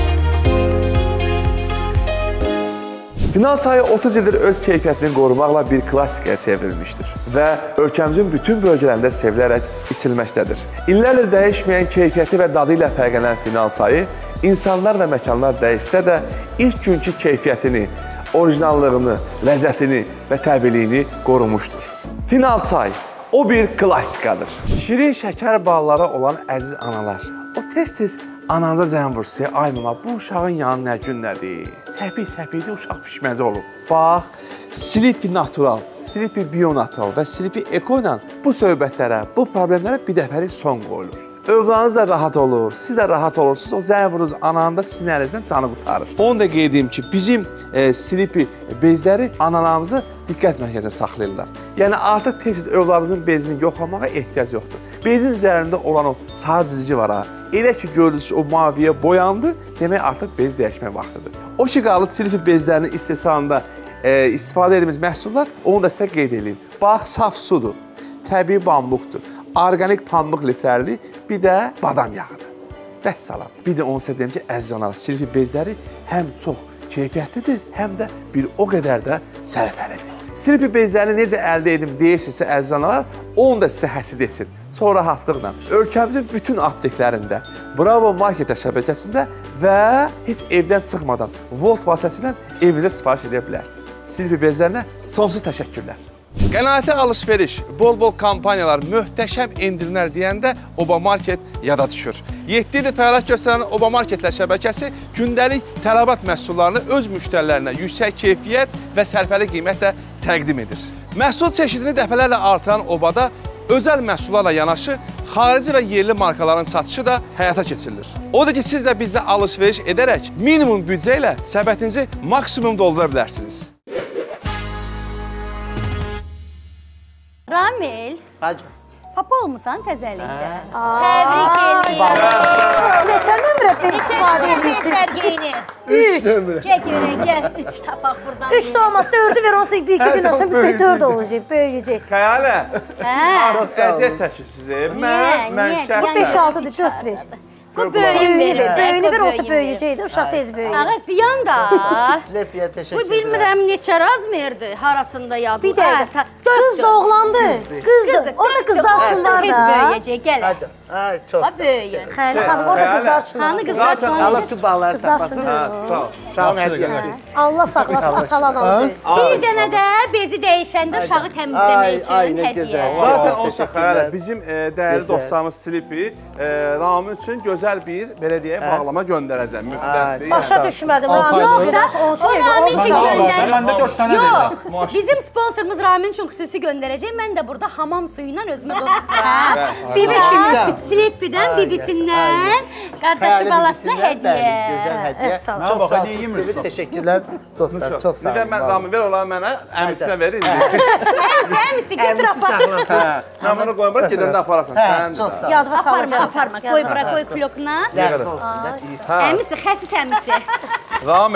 Final çayı otuz ildir öz keyfiyyətini qorumaqla bir klassikaya çevrilmişdir və ölkəmizin bütün bölgələrində sevilərək içilməkdədir. İllərlə dəyişməyən keyfiyyəti və dadı ilə fərqlənən final çayı insanlar və məkanlar dəyişsə də ilk günkü keyfiyyətini, orijinallığını, ləzzətini və təbiiliyini qorumuşdur. Final çay o bir klassikadır. Şirin şəkər balları olan əziz analar, o tez-tez ananıza zəng vursa, ay mama, bu uşağın yanı nə gün nədir? Səpik-səpikdə uşaq pişməzi olub. Bax, Sleepy Natural, Sleepy Bio Natural və Sleepy Eco ilə bu söhbətlərə, bu problemlərə bir dəfəlik son qoyulur. Övladınız da rahat olur, siz də rahat olursunuz, o zəng vurunuz ananın da sizin əlinizdən canı qurtarır. Onu da qeyd edeyim ki, bizim e, Sleepy bezləri analarımızı diqqət mərkəzində saxlayırlar. Yəni, artıq tez-tez övladınızın bezini yoxlamağa ehtiyac yoxdur. Bezin üzərində olan o sarı cizgi var ha. Elə ki, gördünüz ki, o maviyə boyandı, demək artıq bez dəyişmək vaxtıdır. O ki, qalıb Sleepy bezlərinin istehsalında e, istifadə edilmiş məhsullar, onu da sizə qeyd edeyim. Bax, saf sudur, təbii bambuqdur, orqanik pambıq liflərli, bir də badam yağıdır. Vəssalam. Bir də onu sizə deyim ki, əziz analar, Sleepy bezləri həm çox keyfiyyətlidir, həm də bir o qədər də sərfəlidir. Sleepy bezlərini necə əldə edim deyirsinizsə, əziz analar, onu da sizə həsid etsin. Sonra rahatlıqla ölkəmizin bütün apteklərində, Bravo Marketə şəbəkəsində və heç evdən çıxmadan Volt vasitəsilə evinizə sifariş edə bilərsiniz. Sleepy bezlərinə sonsuz təşəkkürlər. Qənaətli alış-veriş, bol-bol kampaniyalar, möhtəşəm endirimlər deyəndə Oba Market yada düşür. yeddi ildir fəaliyyət göstərən Oba Marketlər şəbəkəsi gündəlik tələbat məhsullarını öz müştərilərinə yüksək keyfiyyət və sərfəli qiymətlə təqdim edir. Məhsul çeşidini dəfələrlə artıran Obada özəl məhsullarla yanaşı, xarici və yerli markaların satışı da həyata keçirilir. Odur ki, siz də bizdə alış-veriş edərək minimum büdcə ilə səbətinizi maksimum doldura bilərsiniz. Ramil, Hacı. papa olmusan təzəlikdə. Təbrik edirəm. Neçə nömrə bez istifadə edirsiniz? Sərgeyini. Üç. Gəl görək, gəl. Üç tapaq buradan. Üç tomat, dördü ver, olsa bir iki gündən sonra bir dörd olacaq, böyüyəcək. Xəyalə, Hə. əziyyət çəkirsiniz. Mən, mən şəhət. beş altıdır, dörd ver. Bu böyüyün Böyüyünü ver, böyüyünü ver, olsa böyüyün böyüyəcəkdir, uşaq tez böyüyür. Ağız diyan da. Lepiyə təşəkkür Bu bilmirəm neçə razmerdir harasında yazılır. Bir dəqiqə, qız da oğlandı. Qızdır, orada qızlar üçün var Tez da. böyüyəcək, gəl. Hacı. Ay, çox Ha böyüyün. Xəyli xanım, orada qızlar üçün var. Hanı qızlar üçün Allah var. su bağlar Qızlar tapasın. üçün Sağ ol. Sağ ol, hədiyyəsi. Allah saxlasın, atalan alır. Bir dənə də bezi dəyişəndə uşağı təmizləmək üçün Ay, nə hədiyyə. gözəl. Zaten Wow, olsa təşəkkürlər. xəyalə, bizim e, dəyərli Gözəl. dostlarımız Sleepy, e, Ramil üçün gözəl bir belediyəyə bağlama göndərəcəm. Müqəddəs. Başa düşmədim, Ramil Yox üçün da, biraz onun o üçün Ramin üçün olmaz. göndər. Səndə dörd dənə Yox, bizim sponsorumuz Ramin üçün xüsusi göndərəcək. Mən də burada hamam suyu ilə özümə dost tuturam. Bibi kimi, Sleepy'dən, bibisindən, qardaşı balasına hədiyyə. Gözəl hədiyyə. Sağ ol. Çox sağ olun. Təşəkkürlər dostlar. Çox sağ Nigər olun. mən Ramil ver olar mənə, əmisinə verin. Həmisi götür apar. Hə, mən bunu qoyum, bırak gedəndə aparasan. Hə, Sən çox sağ ol. Yadva Aparma, salacaq. aparma. Qoy bura, qoy klokuna. Ləzzət olsun da. Əmisi, xəsis əmisi. Ramil,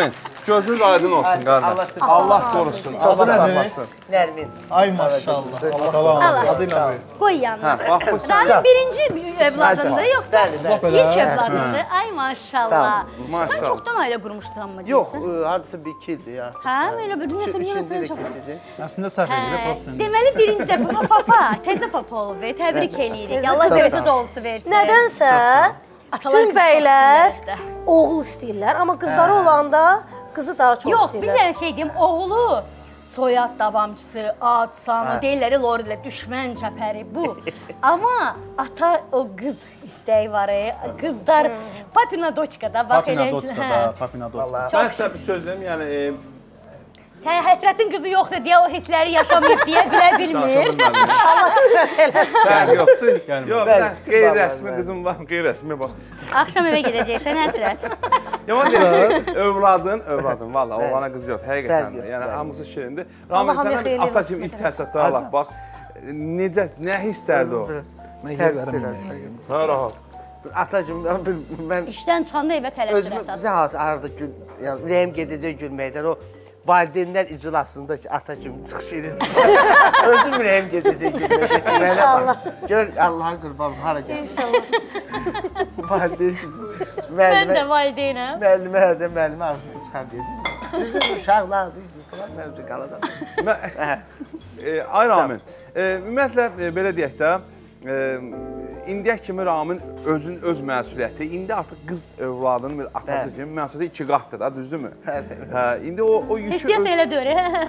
Gözünüz aydın olsun qardaş. Allah qorusun. Allah saxlasın. Nərmin. Ay maşallah. Allah taala adı ilə ver. Qoy yanına. Hə, bax bu sən. Ramin birinci evladındır, yoxsa Bəli, bəli. ilk evladındır? Ay maşallah. Sən Maşallah. çoxdan ailə qurmuşdun amma Yox, deyirsən. e, hardasa bir iki ildir ya. Hə, elə bir dünyası Üçüncü dünyasına ildir çoxdan. keçəcək. Əslində səhv edir, Hə, prosta. deməli birinci dəfə o papa, təzə papa olub və təbrik eləyirik. Allah gözü dolusu versin. Nədənsə Atalar bütün qızı çox bəylər istəyirlər. oğul istəyirlər, amma qızları olanda qızı daha çox Yox, bir istəyirlər. dənə şey deyim, oğlu soyad davamçısı, ad, sanı, deyirlər, lorilə düşmən çəpəri bu. Amma ata o qız istəyi var, e, qızlar papina doçkada, bax Papina elə. doçkada, papina doçkada. Mən sizə bir söz deyim, yəni e, Sən həsrətin qızı yoxdur deyə o hissləri yaşamayıb deyə bilə bilmir. Allah qismət eləsin. Sən yoxdur. Yox, Bəli, mən qeyri-rəsmi bəli. qızım var, qeyri-rəsmi bax. Axşam evə gedəcəksən həsrət. Yaman deyir ki, övladın, övladın, valla oğlana qız yox, həqiqətən Bəli, də. Yəni bəli. hamısı şirindir. Ramin, Allah hamıya səndən xeyirli bir ata olsun, kimi ilk məsələn. təəssüratı alaq, bax. Necə, nə hisslərdi o? Mən Təəssüf yerlərəm. edirəm. Ha, rahat. Atacığım, mən, bil- mən İşdən çıxanda evə tələsir özümü əsas. bizə has arada gül, yəni ürəyim gedəcək gülməkdən o valideynlər iclasında ki, atacığım çıxış edir. Özüm ürəyim gedəcək gülməkdən. İnşallah. Gör, Allah'a qurban, hara gəl. İnşallah. Valideyn Mən də valideynəm. müəllimə hədə müəllimə ağzını çıxan deyəcək. Sizin uşaqlardır, mövzu qalacaq. Mən- E, Ay Ramin, e, ümumiyyətlə e, belə deyək də, e, indiyə kimi Ramin özün öz məsuliyyəti, indi artıq qız övladının bir atası Bəli. kimi məsuliyyəti iki qatdır da, düzdürmü? Hə, indi o o yükü Heç deyəsə elə dörü.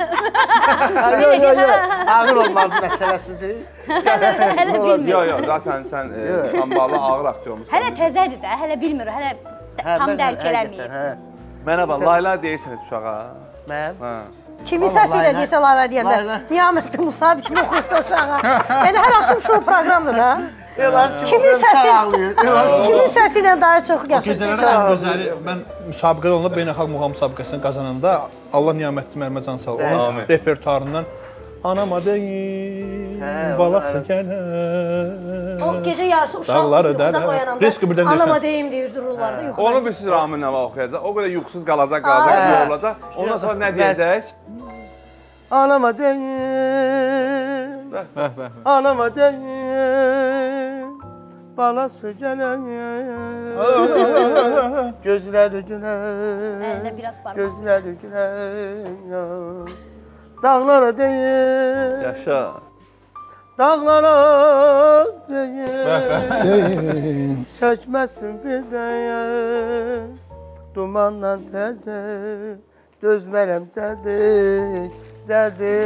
Yox, yox, yox. Ağır olmalı məsələsidir. Hələ bilmir. Yox, yox, zaten sən e, samballı ağır aktyormusan. Hələ təzədir də, hələ bilmir, hələ Hə, tam mən- dərk həqiqətən, eləməyib. hə. Mənə bax, Layla deyirsən uşağa. Mən? Hə. Kimin Vallahi səsi ilə Layla- deyirsə Layla deyəndə, Layla. Niyamətli Musavi kimi oxuyursa uşağa. Yəni hər axşam şou proqramdır ha. Yox, Kimin səsi, kimin səsi ilə daha çox gətirir? Gecələrə ən gözəli, mən müsabiqədə olanda beynəlxalq muğam müsabiqəsini qazananda Allah niyamətli müəllimə can sağ ol. Onun repertuarından Anama deyin, Hə, balası evet. gələr. O gecə yarısı uşaq Dağları yuxudan dələ. oyananda Riski birdən deyirsən. anama deyim deyir dururlar da yuxudan. Onu bir siz Raminlə oxuyacaq. O qədər yuxusuz qalacaq, qalacaq, Hə. zor olacaq. Ondan sonra nə deyəcək? Anama deyin, Bəh, Bəh, bəh. anama deyin, balası gələr. Gözləri gülər, Əlində biraz parmaq. gözləri gülər. Dağlara deyin, Yaşa. dağlara deyin, çəkməsin bir dəyin, dumandan pərdə, dözmərəm dərdi, dərdi.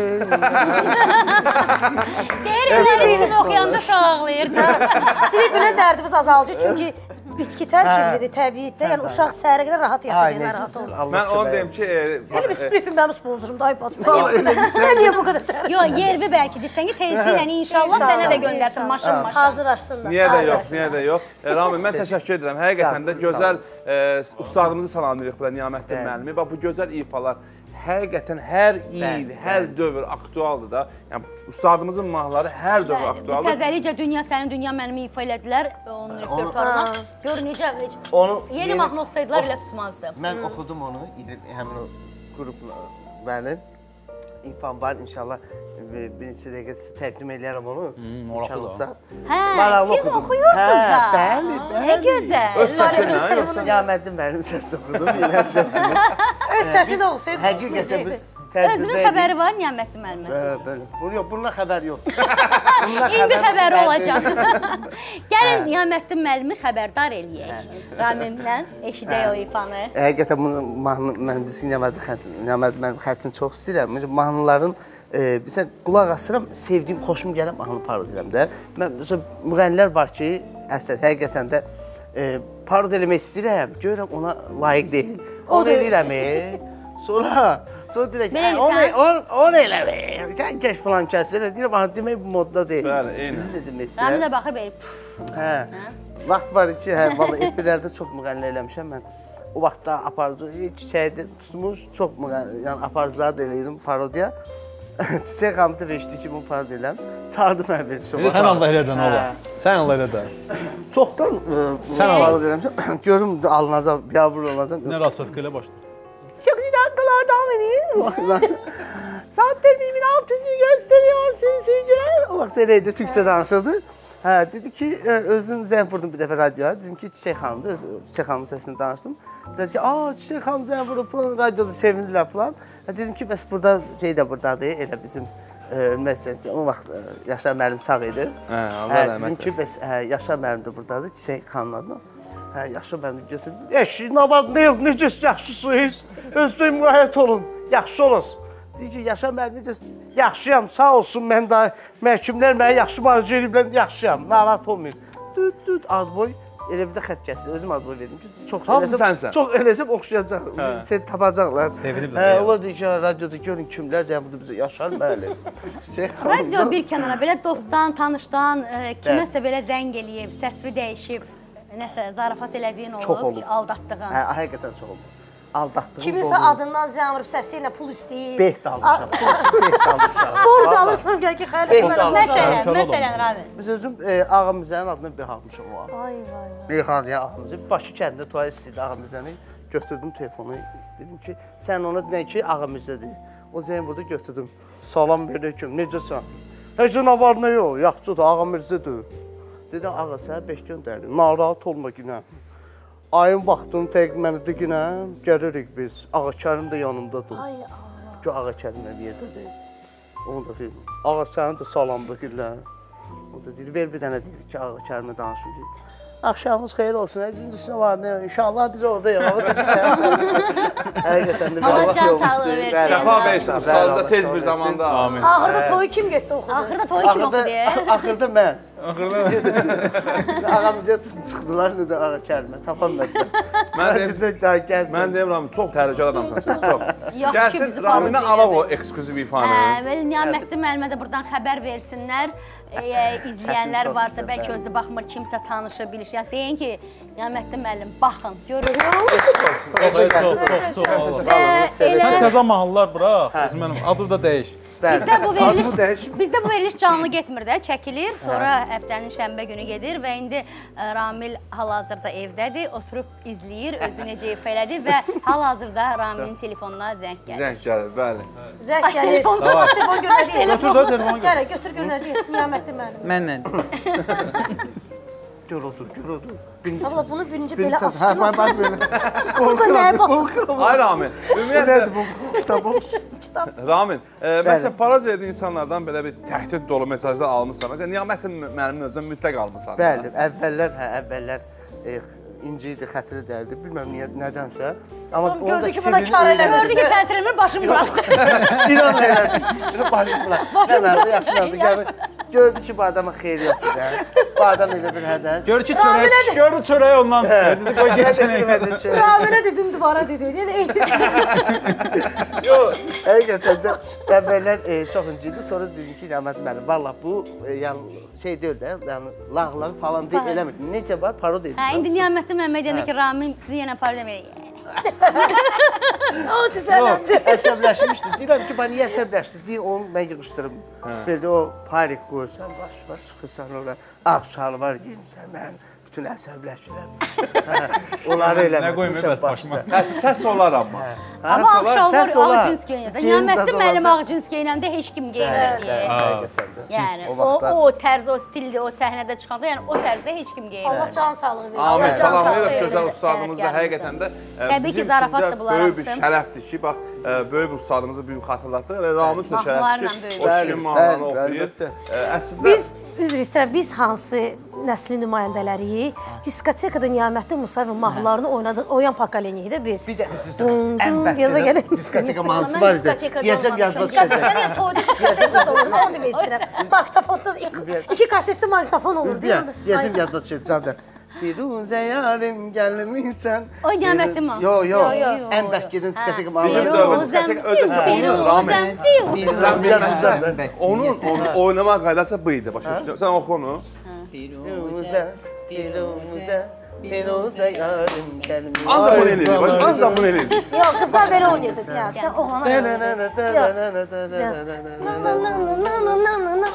Deyirlər üçün oxuyanda uşaq ağlayır. Silib belə dərdimiz azalacaq çünki bitki tərkiblidir təbiətdə. Yəni uşaq səhərə qədər rahat Ay, yatır, nə narahat gözəl, olur. Allah Mən onu kömək deyim ki, e, Elə bir bax, e, spripim mənim sponsorum, dayı bacım. Mən niyə bu qədər tərif? Yox, yervi bəlkə deyirsən ki, tezliklə inşallah sənə də göndərsin maşın maşın. Hazırlaşsınlar. niyə də yox, hazırlaşsınlar. niyə də yox. E, Ramin, mən təşəkkür edirəm. Həqiqətən də Sağ ol. gözəl e, ustadımızı salamlayırıq burada Niyaməttin Bəli. müəllimi. Bax bu gözəl ifalar həqiqətən hər il, Bəli, hər bəli. dövr aktualdır da. Yəni ustadımızın mahnıları hər dövr Bu aktualdır. təzəlicə dünya sənin, dünya mənimi ifa elədilər onun repertuarına. Gör necə heç Onu yeni mahnı olsaydılar elə tutmazdı. Mən oxudum onu, həmin o qrupla, bəli. İnfan var, inşallah bir bir neçə dəqiqə sizə təqdim edərəm onu. maraqlı da. olsa. Hə, Maraqlı siz oxudum. oxuyursunuz Hə, da. bəli, Nə bəli. gözəl. Öz səsi ilə, yoxsa? Niyaməttin mənim səsi oxudum, yenə bir Öz səsi də oxusaydı. Həqiqətən bir Özünün xəbəri var Niyamətli müəllimin. Bəli, bu yox, bundan xəbər yox. Bundan İndi xəbəri bəli. olacaq. Gəlin Niyamətli müəllimi xəbərdar eləyək. Ramimdən eşidək o ifanı. Həqiqətən bunu mahnı mən biz Niyaməttin xətti, Niyaməttin mənim xəttini çox istəyirəm. Məncə mahnıların e, bizə qulaq asıram, sevdiyim, xoşum gələn mahnı parod edirəm də. Mən məsələn müğənnilər var ki, əslən həqiqətən də e, parod eləmək istəyirəm, görürəm ona layiq deyil. Onu eləyirəm. e. Sonra sonra deyirəm ki, Belə "Hə, onu eləyirsən?" onu onu eləmə. Sən keş falan kəs elə deyirəm, amma demək bu modda deyil. Bəli, eynən. Biz də demək Ramin istəyirəm. də baxır belə. puf. Hə. Vaxt var ki, hə, vallahi efirlərdə çox müğənni eləmişəm mən. O vaxtda aparıcı çiçəyi də tutmuş, çox müğənni, yəni aparıcıları da eləyirəm parodiya. Çiçək xanımı da eşitdi ki, bunu parodiya eləm. Çağırdı mən bir şoba. Sən Allah elədən ola. Sən Allah elədən. Çoxdan sən parodiya eləmişəm. Görüm alınacaq, biabır olacaq. Nə rastovka ilə başlayır. Çok güzel Saat termimin altısı gösteriyor seni seyirciler. O vaxt eləydi, türkçə danışırdı. Hə, dedi ki, özüm zəng vurdum bir dəfə radioya. Dedim ki, Çiçək xanımdır, Çiçək xanımın səsini danışdım. Dedi ki, aa, Çiçək xanım zəng vurub falan, radioda sevinirlər falan. Dedim ki, bəs burada şey də buradadır, elə bizim üniversitədə, o vaxt Yaşar müəllim sağ idi. Hə, Allah rəhmət. Dedim ki, bəs Yaşar müəllim də buradadır, Çiçək xanımın adına. Hə, Yaşar müəllim götürdüm. Eşiyin abadlıyıq, necəs yaxşısınız? Özünüzə müayət olun, yaxşı olasın. Deyir ki, Yaşar müəllim necəsin? Yaxşıyam, sağ olsun, mən də məhkumlər mənə yaxşı marca ediblər, yaxşıyam, narahat olmayın. Düt, düt, adboy, elə bir də xət kəsdi, özüm adboy verdim ki, çox eləsəm, çox eləsəm oxşayacaq, seni tapacaqlar. Seviniblər. Hə, ola deyir ki, radioda görün kimlər cəmbudur bizə, Yaşar müəllim. Radio bir kənara, belə dostdan, tanışdan, kiməsə belə zəng eləyib, səsvi dəyişib, nəsə, zarafat elədiyin olub, aldatdığın. Hə, həqiqətən çox oldu. Aldatdığım Kiminsə adından zəng vurub səsi ilə pul istəyir. Beht almışam, beht almışam. Borc alırsan, gəl ki, xəyal etmələm. Məsələn, məsələn, Ravi. Biz özüm Ağamüzənin adını beht almışam o an. Ay, vay, vay. Beyxaniyə Ağamüzə, Bakı kəndində tualet istəyirdi Ağamüzəni. Götürdüm telefonu, dedim ki, sən ona deyən ki, Ağamüzədir. O zəng burada götürdüm. Salam verəküm, necəsən? Heç nə var, nə yox, yaxçıdır, Ağamüzədir. Dedi, ağa, sənə beht göndərdim, narahat olma günə. Ayın vaxtını təqdim mənədir günə, gəlirik biz. Ağa Kərim də yanımdadır. Ay, ağa. Ki, Ağa Kərim nə yerdədir. Onu da deyir, ağa səni də salamda günlər. O da deyir, ver bir dənə deyir ki, Ağa Kərimə danışım deyir. Axşamımız xeyir olsun, hər gün üstünə var, nə? İnşallah biz oradayıq, ağa dedirsən. Həqiqətən də bir Allah Allah can olmuşdur. sağlığı versin. Şəfa versin, ustazda tez bir zamanda. Amin. Axırda toyu kim getdi oxudu? Axırda toyu kim oxudu? Axırda mən. Ağamıza çıxdılar, nə də Ağa Kərimə, tapanmadılar. Mən deyirəm, çox təhlükəli adamsan sən, çox. Yaxşı ki, bizi Gəlsin, Raminə alaq o ekskluziv ifanı. Belə Niyamətli müəllimə də buradan xəbər versinlər. İzləyənlər varsa, bəlkə özü baxmır, kimsə tanışır, bilir. Deyin ki, Niyamətli müəllim, baxın, görün. Sən təzə mahallar bıraq, mənim adı da dəyiş. Bizdə bu veriliş, bizdə bu veriliş canlı getmir də, çəkilir, sonra həftənin şənbə günü gedir və indi Ramil hal-hazırda evdədir, oturub izləyir, özü necə ifa elədi və hal-hazırda Ramilin telefonuna zəng gəlir. Zəng gəlir, bəli. Zəng Aç telefonu, aç telefonu gör nə deyir. Götür da telefonu gör. Gəl, götür gör nə deyir, Niyamətli müəllim. Mənlə. Gör otur, gör otur. Abla, bunu birinci belə açdın. Hə, mən belə. Burada nəyə basın? Ay Ramin, ümumiyyətlə, bu kitabı? Ramin, məsələn, paraz edən insanlardan belə bir təhdid dolu mesajlar almışsan. Məsələn, Niyamətli müəllimin özündən mütləq almışsan. Bəli, əvvəllər, hə, əvvəllər inci idi, xətri dərdi, bilməm niyə, nədənsə. Son gördü ki, buna kar eləmir. Gördü ki, təsir eləmir, başımı buraxdı. İran elədi, başımı buraxdı. Nələrdə, yaxşılardı, yəni. Gördü ki, bu adama xeyri yoxdur da. Bu adam elə bir hədə. Gör ki, çörək, gördü çörək ondan çıxır. Dedi, qoy geçənək. Raminə dedin, divara dedin. Yəni, yox, həqiqətən də əvvəllər çox inci idi. Sonra dedim ki, Niyamət müəllim, valla bu şey deyil də, yəni lağlağı falan deyil, eləmir. Necə var, parod edir. Hə, indi Niyamətli müəllimə deyəndə ki, Ramin sizi yenə parod edir. o düzələndi. Əsəbləşmişdi. Deyirəm ki, bana niyə əsəbləşdi? Deyir, onu mən yığışdırım. Belə o parik qoyursan, başına çıxırsan ora, ağ şalvar giyinsən, mən bütün əsəbləşirəm. Onları eləmək. Nə qoymayıb bəs başıma? Səs olar amma. Amma ağ şalvar, ağ cins geyinəndə. Niyamətli müəllim ağ cins geyinəndə heç kim geymir ki. Yəni, o tərz, o stildir, o səhnədə çıxanda, yəni o tərzdə heç kim geymir. Allah can sağlığı versin. Amin, salamlayırıq gözəl ustadımızda həqiqətən də. Təbii ki, zarafatdır bunlar böyük bir şərəfdir ki, bax, böyük bir ustadımızı büyük xatırlatdıq. Ramin üçün də şərəfdir ki, o kişinin mahnılarını oxuyur. Əslində... Biz, üzr istəyirəm, biz hansı nəslin nümayəndələriyik? Diskotekada Niyamətli Musayevin mahnılarını oynadıq, oyan pokoleniyik də biz. Bir də ən bəhətdə diskoteka mahnısı var idi. Deyəcəm, yazmaq diskoteka, yəni toyda diskoteka da olur, onu demək istəyirəm. Magtafonda iki kasetli magtafon olur, deyil mi? Deyəcəm, yazmaq şey, Canan. Firuzə yarim gəlmirsən. O Niyamətli mahnısı. Yox, yox, ən bərk gedən diskoteka mahnısı. Bizim dövr diskoteka özüncə onu, Ramin. Sən bilməzsən, onun oynamaq qaydası bu idi, başa düşdün. Sən oxu onu. Firuzə, Firuzə, Firuzə yarim gəlmirsən. Ancaq bunu eləyir, ancaq bunu eləyir. Yox, qızlar belə oynayırdı. Ya, sən oğlana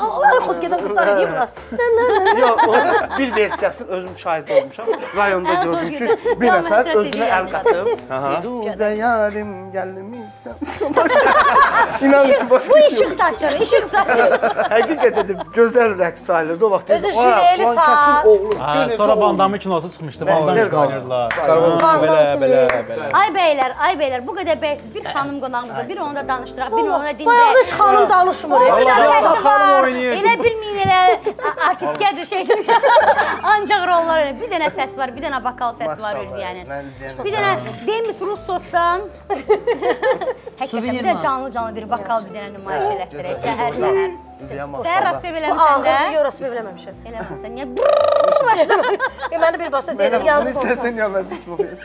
xod gedən qızlar ediblər. Yox, onun bir versiyasını özüm şahid olmuşam. Rayonda gördüm ki, bir nəfər özünə əl qatıb. Duzə yarim, gəlmişsəm. İnanın ki, başqa Bu işıq saçır, işıq saçır. Həqiqətən də gözəl rəqs sayılırdı o vaxt. Özü jileli saç. Sonra Van Damme kinosu çıxmışdı. Van Damme qaynırlar. Belə, belə, belə. Ay beylər, ay beylər, bu qədər bəysiz bir xanım qonağımıza, bir onu da danışdıraq, bir onu da dindirək. Bayağı heç xanım danışmır. Bir də səsi var, elə bilməyin elə artist gədir şeydir. Ancaq rollar elə, bir dənə səs var, bir dənə vokal səs var Ülviyyənin. Bir dənə, deyimiz Rus sosdan. Həqiqətən, bir də canlı-canlı bir vokal bir dənə nümayiş elətdirək, səhər-səhər. Səhər rast bebeləmi səndə? Bu ağır yox, rast bebeləməmişəm. Eləməsən, niyə brrrr başlamaq? Məni bir basa seyir, yazıq olsun. Sən yamadın çox yaxşı.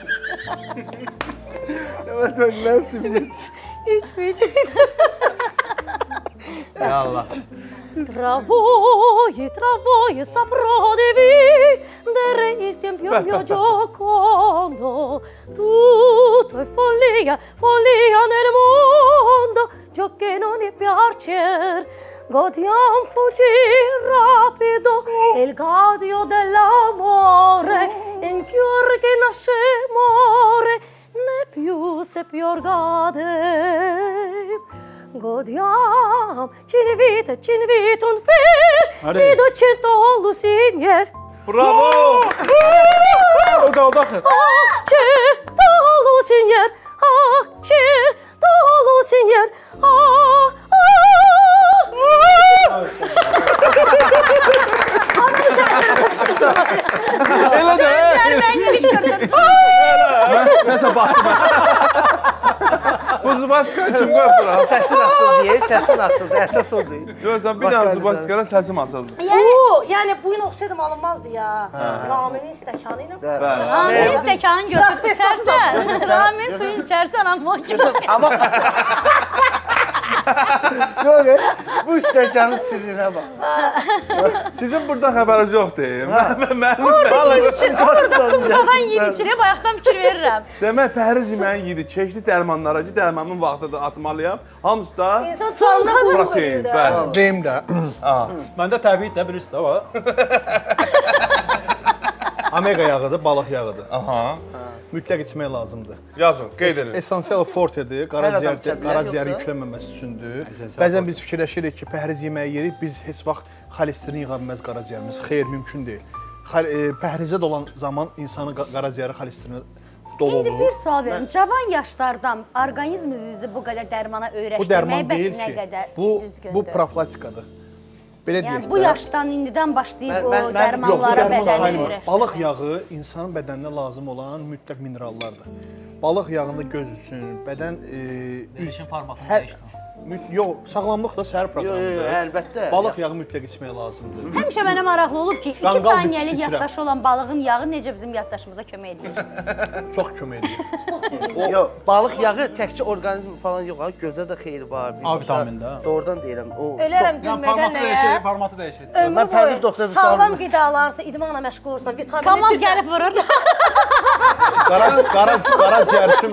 Evet, ben ben şimdi. Üç, üç, üç. Ya Allah. Travoi, travoi, saprò di vivere il tempio mio giocondo. Tutto è follia, follia nel mondo, ciò che non è piacer. Godiamo fuggir rapido, il gadio dell'amore, in fior che nasce muore, né più se più gode. Godiamo, ci invita, ci invita un fir, di duecento lusinier. Bravo! O da, o da. C'è dolu signor, ah, c'è dolu signor, ah, ah. Elə də. Sərbəndə qışqırdırsın. Nəsə baxdım. Bu Zubaskan kim qoyub bura? Səsin açıldı deyə, səsin açıldı. Əsas o deyil. Görürsən, bir dənə Zubaskana səsim açıldı. Oo, yəni bugün oxsaydım alınmazdı ya. Raminin stəkanı ilə. Ramin stəkanın götürüb içərsən, Ramin suyun içərsən, amma Amma yox, bu stəkanın sirrinə bax. Sizin buradan xəbəriniz yoxdur. Mənim orada sumqavan yiyib içilir, bayaqdan fikir verirəm. Demək, pəhriz yeməyin yedi, keçdi dərmanlara ki, dərmanın vaxtıdır atmalıyam. Hamısı da İnsan çalına bunu protein. Bəli. Deyim də. Məndə təbii də birisi də var. Omega yağıdır, balıq yağıdır. Aha. Mütləq içmək lazımdır. Yazın, qeyd edin. Essential fortedir, qaraciyər yüklənməməsi üçündür. Bəzən biz fikirləşirik ki, pəhriz yeməyi yerik, biz heç vaxt xolesterin yığa bilməz qaraciyərimiz. Xeyr, mümkün deyil. Pəhrizə dolan zaman insanın qaraciyəri xolesterinə dolu olur. İndi bir sual verin, cavan yaşlardan orqanizminizi bu qədər dərmana Bu öyrəşdirmək dərman bəs deyil nə ki, qədər bu, düzgündür? bu profilaktikadır. Belə deyək Yəni də. bu yaşdan indidən başlayıb o Mən- mən- dərmanlara Yox, bu dərman bədəni sayılmır. öyrəşdirmək. Balıq yağı insanın bədəninə lazım olan mütləq minerallardır. Balıq yağında göz üçün, bədən Dəyişim formatını Hər- dəyişdir. yox, sağlamlıq da səhər Yox, yox, proqramıdır. əlbəttə. Balıq yağı mütləq içmək lazımdır. Həmişə mənə maraqlı olub ki, iki Qanqal saniyəlik bitkisi yaddaşı olan balığın yağı necə bizim yaddaşımıza kömək edir? Çox kömək edir. Yox, balıq yağı təkcə orqanizm falan yox, ha, gözə də xeyri var. A vitamində. Doğrudan deyirəm, o Ölərəm Yəni gülmədən formatı nəyə? dəyişir, formatı dəyişir. Ömür Mən Pərviz boyu doktora bir sağlam sualım. qidalarsa, idmanla məşğul olsan, vitamin Kamaz gəlib vurur. Qara qara qaraciyər üçün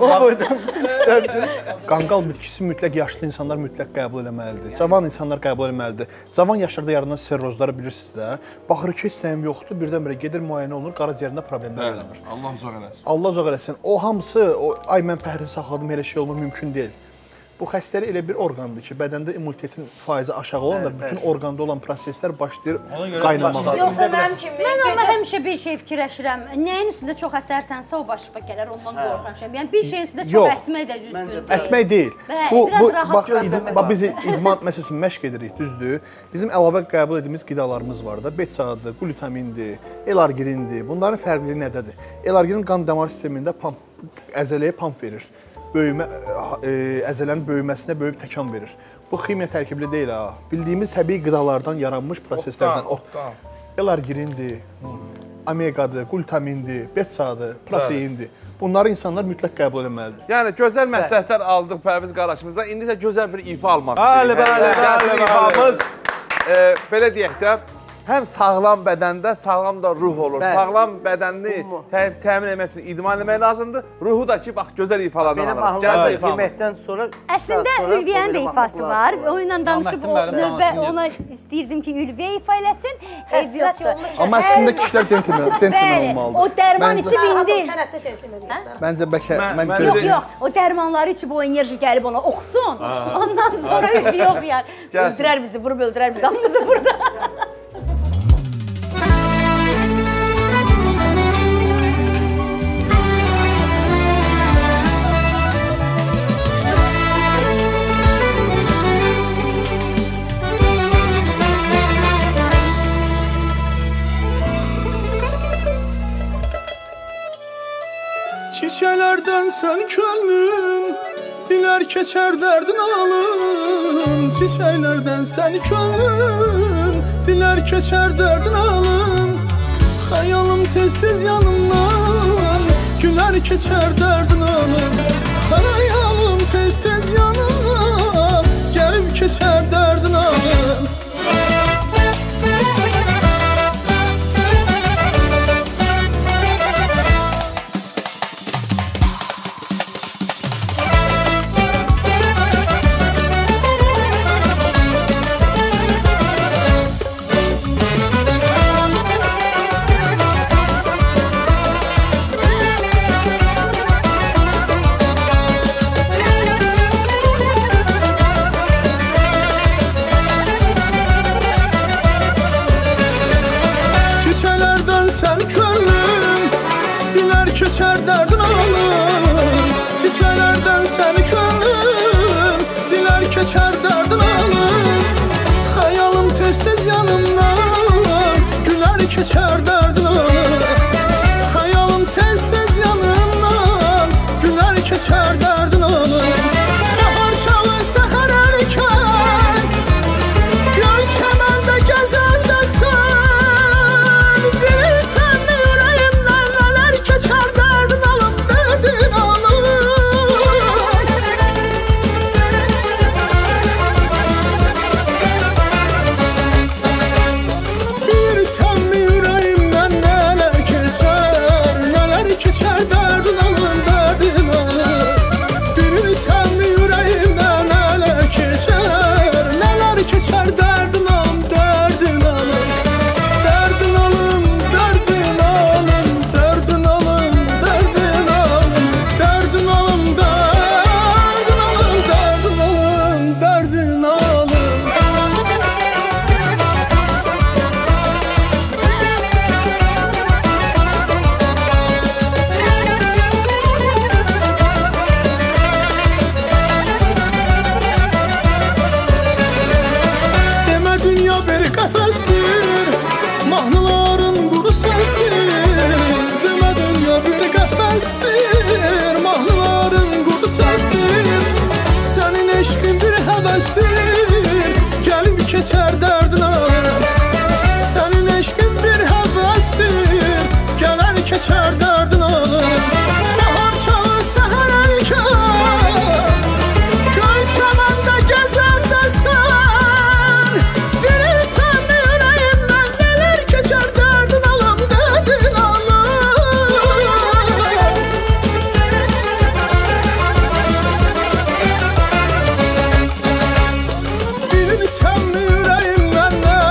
qanqal bitkisi mütləq yaşlı insanlar mütləq qəbul etməlidir. Cavan insanlar qəbul etməlidir. Cavan yaşlarda yaranan serrozları bilirsiniz də. Baxır ki, istəyim yoxdur, birdən-birə gedir müayinə olunur, qaraciyərində problemlər yaranır. Allah uzaq eləsin. Allah uzaq eləsin. O hamısı, o ay mən pəhriz saxladım, elə şey olmur, mümkün deyil. Bu xəstəlik elə bir orqandır ki, bədəndə immunitetin faizi aşağı olanda bütün orqanda olan proseslər başlayır qaynamağa. Yoxsa mənim kimi Mən amma gecə həmişə bir şey fikirləşirəm. Nəyin üstündə çox əsərsənsə o başıma gələr, ondan qorxmuşam. Yəni bir şeyin üstündə Yox. çox əsmək də düzgün. Əsmək deyil. Bəli, Bu biraz bu rahat bax, görmək idman, bax biz idman məsələn məşq edirik, düzdür? Bizim əlavə qəbul etdiyimiz qidalarımız var da, betsadır, glutamindir, L-arginindir. Bunların fərqliliyi nədədir? L-arginin qan damar sistemində pamp əzələyə pamp verir. Böyümə e, əzələnin böyüməsinə böyük təkan verir. Bu ximiya tərkibli deyil ha. Bildiyimiz təbii qidalardan yaranmış proseslərdən. Otdan. L-arginindir, omeqadır, glutamindir, betsadır, proteindir. Bunları insanlar mütləq qəbul etməlidir. Yəni gözəl məsləhətlər aldıq Pərviz qardaşımızdan. İndi də gözəl bir ifa almaq Bəli, istəyirik. bəli, bəli, bəli. İfamız e, belə deyək də həm sağlam bədəndə, sağlam da ruh olur. Bəli. Sağlam bədənini tə təmin etmək üçün idman etmək lazımdır. Ruhu da ki, bax, gözəl ifalardan Benim alır. mahnılar yeməkdən sonra... Əslində Ülviyyənin də ifası var. O ilə danışıb o növbə ona istəyirdim ki, Ülviyyə ifa eləsin. Həsrət yoxdur. Amma əslində kişilər centilmen olmalıdır. O dərman içib indi. Sənətdə centilmen. Məncə bəlkə mən Yox, yox. O dərmanları içib o enerji gəlib ona oxusun. Ondan sonra Ülviyyə oxuyar. Öldürər bizi, vurub öldürər bizi. Hamımızı burada. Çiçeklerden sen könlüm, diler keçer derdin alın. Çiçeklerden sen könlüm, diler keçer derdin alın. Hayalım tez tez yanımdan, güler keçer derdin alın. Hayalım tez tez yanımdan, gelip keçer derdin alın. Keçer derdin alın. Çiçeklerden seni könlüm, diler keçer derdin alın. Hayalım tez tez yanımdan, güler keçer derdin alın. Hayalım tez tez yanımdan, güler keçer derdin alın. Bahar çağı seher erken, göl çemende gezen de sen. Bilirsen mi yüreğimden neler keçer derdin alın, derdin alın. Bilirsen mi yüreğimden neler keçer, neler keçer derdin alın, derdin alın. Bilirsen mi yüreğimden neler keçer, neler keçer derdin alın, derdin alın. Derdin alın, derdin alın, derdin alın, derdin alın. Derdin alın, derdin alın, derdin alın, derdin alın. Deme dünya bir kafestir, mahnıların kuru sestir. Deme dünya bir kafestir, mahnıların kuru sestir. Senin eşkin bir hevestir, gelip keçer derdin alın. Senin eşkin bir hevestir, gelir keçer derdin alın. Bahar çağı seher erken, göl çemende gezen de sen. Bilirsen mi yüreğimden neler keçer derdin alın, derdin alın. Bilirsen mi yüreğimden neler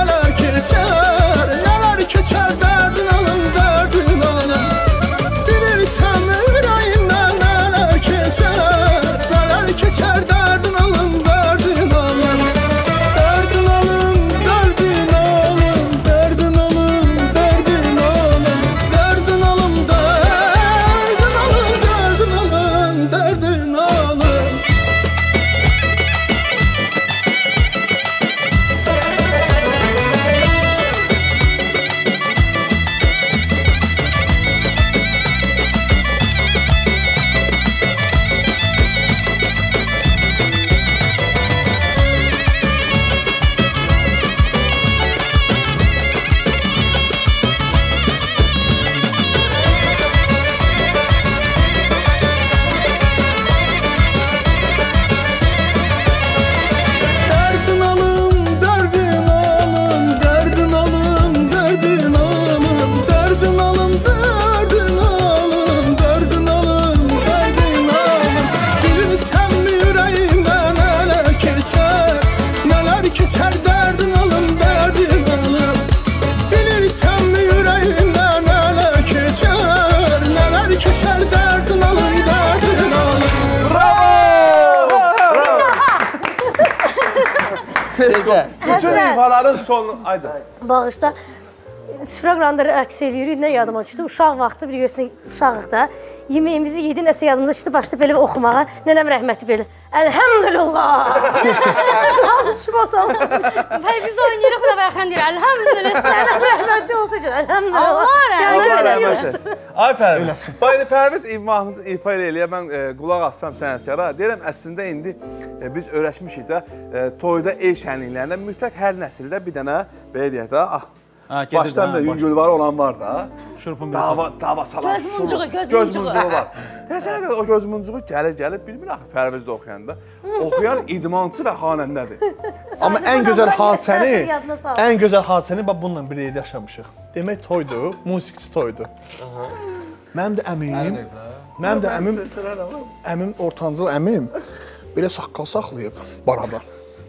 Həsən. Bütün ifaların sonu. Ayca. Bağışda süfrə quranda rəqs eləyirik, nə yadıma düşdü. Uşaq vaxtı biliyorsun, uşağıq da. Yeməyimizi yedi, nəsə yadımıza düşdü, başladı belə oxumağa. Nənəm rəhmətli belə. Əlhəmdülillah. Almışım ortalığı. Bəy biz oynayırıq da bəxən deyir. Əlhəmdülillah. Nənəm rəhmətli olsa ki, əlhəmdülillah. Allah rəhmət eləsin. Ay Pərviz. Bax indi Pərviz mahnını ifa eləyə mən qulaq assam sənətkara. Deyirəm əslində indi biz öyrəşmişik də toyda el şənliklərində mütləq hər nəsildə bir dənə belə deyək də başdan da yüngülvarı olan var da. Şurpun dava, dava salan. Göz muncuğu, göz göz muncuğu. muncuğu var. Təsəvvür edin, o göz muncuğu gəlir, gəlir, bilmir axı Pərvizdə oxuyanda. Oxuyan idmançı və xanəndədir. Amma ən gözəl hadisəni, ən gözəl hadisəni bax bununla bir yerdə yaşamışıq. Demək toydu, musiqiçi toydu. Mənim də əmim, mənim də əmim, əmim ortancıl əmim belə saqqal saxlayıb barada.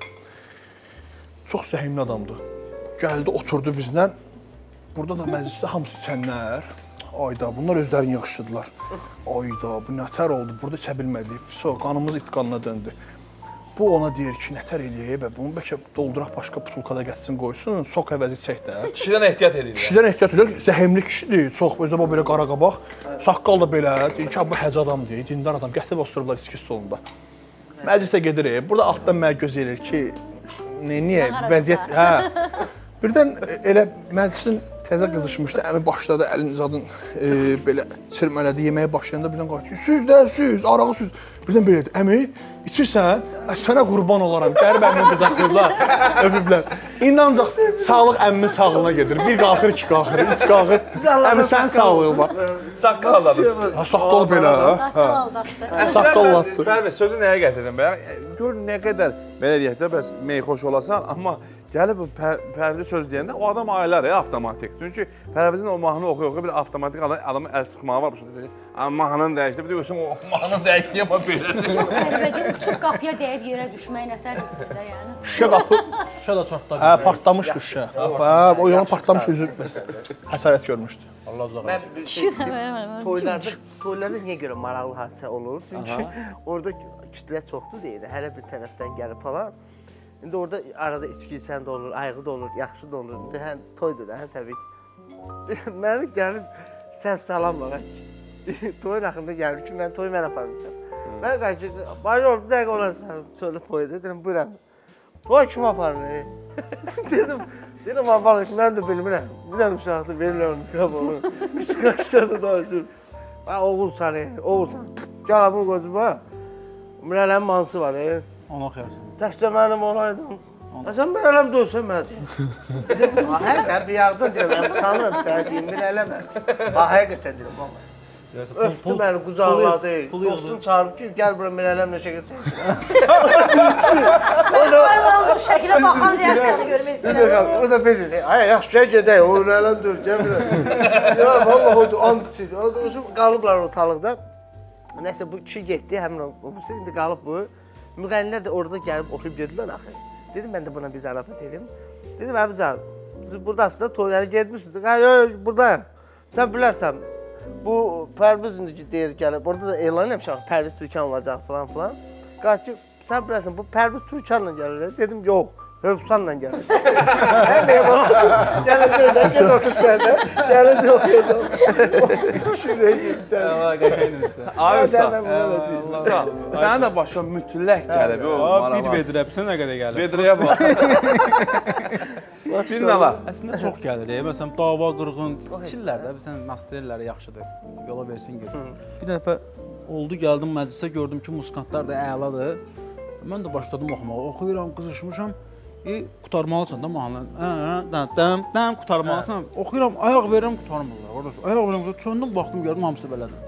Çox zəhimli adamdır. Gəldi, oturdu bizlə. Burada da məclisdə hamısı içənlər. Ayda, bunlar özlərini yığışdırdılar. Ayda, bu nətər oldu, burada içə bilmədik. So, qanımız itqanına döndü. Bu ona deyir ki, nətər eləyib və bunu bəlkə dolduraq başqa butulkada gətsin, qoysun, sok əvəzi çək də. Kişidən ehtiyat edir. Kişidən ehtiyat edir, zəhimli kişidir, çox, özə belə qara qabaq. Saqqal da belə, deyir ki, bu həc adam deyir, dindar adam, gətirib oturublar içki stolunda. Məclisə gedirik, burada altdan mənə göz elir ki, niyə, vəziyyət, hə. Birdən elə məclisin təzə qızışmışdı, əmi başladı əlini zadın e, belə çirmələdi, yeməyə başlayanda birdən qaldı ki, süz də, süz, arağı süz. Birdən belə dedi, əmi, içirsən, sənə qurban olaram, qərib əmini qızaqdırlar, öpüblər. İndi ancaq sağlıq əmmin sağlığına gedir, bir qalxır, iki qalxır, üç qalxır, əmi sənin sağlığın var. Saqqal aldatır. Saqqal belə, hə. Saqqal aldatır. Pərviz, sözü nəyə gətirdim? Gör nə qədər, belə deyək də, bəs meyxoş olasan, amma gəlib Pərvizi söz deyəndə o adam aylar ya, avtomatik. Çünki Pərvizin o mahnını oxuya-oxuya bir avtomatik adamın əl sıxmağı var. Mahnını dəyişdi, bir deyirsən o mahnını dəyişdi, amma belədir. Çox qəribədir, uçub qapıya dəyib yerə düşmək nətər hissidir yəni. Şüşə qapı. Şüşə də çatladı. Hə, partlamışdı şüşə. Hə, o yana partlamış üzü həsarət görmüşdü. Allah uzaq Mən bir şey toylarda, toylarda niyə görə maraqlı hadisə olur? Çünki orada kütlə çoxdur deyir, hələ bir tərəfdən gəlib falan. İndi orada arada içki içən də olur, ayğı da olur, yaxşı da olur. İndi həm toydur da, həm təbii ki. Məni gəlib səhv salamlar. Toyun axında gəlib ki, mən toyu mən aparmışam. Mən qayçı, bayır bir dəqiqə olan sən söylü toyda, dedim, buyuram. Toy kim aparır? Dedim, dedim, aparır ki, mən də bilmirəm. Bir dənə uşaqdır, verirəm mikrofonu. Qışqa-qışqada danışır. Oğul səni, oğul səni. Gəl abını qocuma. Mirələmin mansı var, e. Onu oxuyarsan. Təkcə mənim olaydım. Sən bir ələm dövsən mən. Hə, mən bir yağdan deyirəm, mən tanırım sənə deyim, bir ələmə. Ha, həqiqətən deyirəm, amma. Öpdü məni, qucaqladı, dostunu çağırıb ki, gəl bura bir ələmlə şəkil çəksin. Bu şəkilə baxan reaksiyanı görmək istəyirəm. O da bilir, ay, yaxşı, gəl gedək, o ələm döv, gəl bir ya, vallahi oydu, antisi. Qalıblar ortalıqda. Nəsə, bu kişi getdi, həmin o, indi qalıb bu. Müğənnilər də orada gəlib oxuyub gedilər axı. Dedim, mən də buna bir zarafat edeyim. Dedim, əbican, siz buradasınız da, toylara gedmişsiniz. Yox, buradayım. Sən bilərsən, bu Pərviz indi deyir gəlib, orada da elan eləmişəm, Pərviz Türkan olacaq falan filan. Qaç ki, sən bilərsən, bu Pərviz Türkanla gəlir. Dedim, yox, Hövsanla gəlir. Mən nəyə baxasın? Gələcək də, gəl otur sən də, gələcək oxuyacaq. Şuraya gitdən. Allah, qəşəngdir. Ay, sağ. Sənin də başa mütləq gəlib. Bir vedrə, sən nə qədər gəlib? Vedrəyə bax. Bir nə var? Əslində çox gəlir. Məsələn, dava, qırğın, içirlər də. Sən nastrelləri yaxşıdır. Yola versin gör. Bir dəfə oldu, gəldim məclisə, gördüm ki, muskantlar da əladır. Mən də başladım oxumağa. Oxuyuram, qızışmışam. E, qutarmalısan da mahnını. Hə, dəm, dəm, qutarmalısan. Oxuyuram, ayaq verirəm, qutarmırlar. Ayaq verirəm, çöndüm, baxdım, gördüm, hamısı belədir.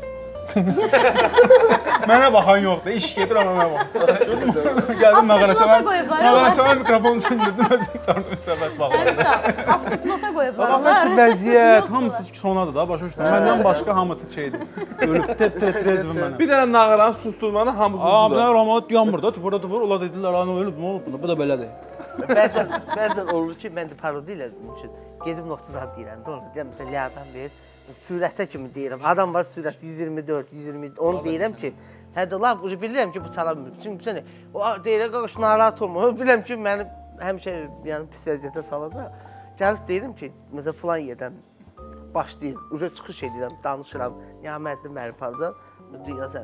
Mənə baxan yoxdur, iş gedir, amma mənə baxın. Gəldim məqarəsəmə, məqarəsəmə mikrofonu sündürdüm, özüm qutardım, söhbət baxın. Həmsə, avtopilota qoyublar onlar. Hamısı vəziyyət, hamısı sonadır da, başa düşdüm. Məndən başqa hamı şeydir, ölüb, trezvim mənəm. Bir dənə nağıranı susturmanı hamı susturdu. Aa, bir dənə romanat yanmır da, tüpürdə tüpür, ola dedilər, nə ölüb, nə olub, bu da belədir. Bəzən, bəzən olur ki, mən də parodi ilə üçün gedib nöqtə zad deyirəm də olur. Deyirəm, məsələn, liyadan ver, sürətə kimi deyirəm. Adam var sürət yüz iyirmi dörd, yüz iyirmi, onu deyirəm ki, hədə laf, bilirəm ki, bu çala bilmir. Çünki o deyirəm, qaqış, narahat olma. Bilirəm ki, mənim həmişə yəni pis vəziyyətə salır da. Gəlib deyirəm ki, məsələn filan yerdən başlayır, uca çıxış edirəm, danışıram. Nihamətli mənim pardon. Dünya sən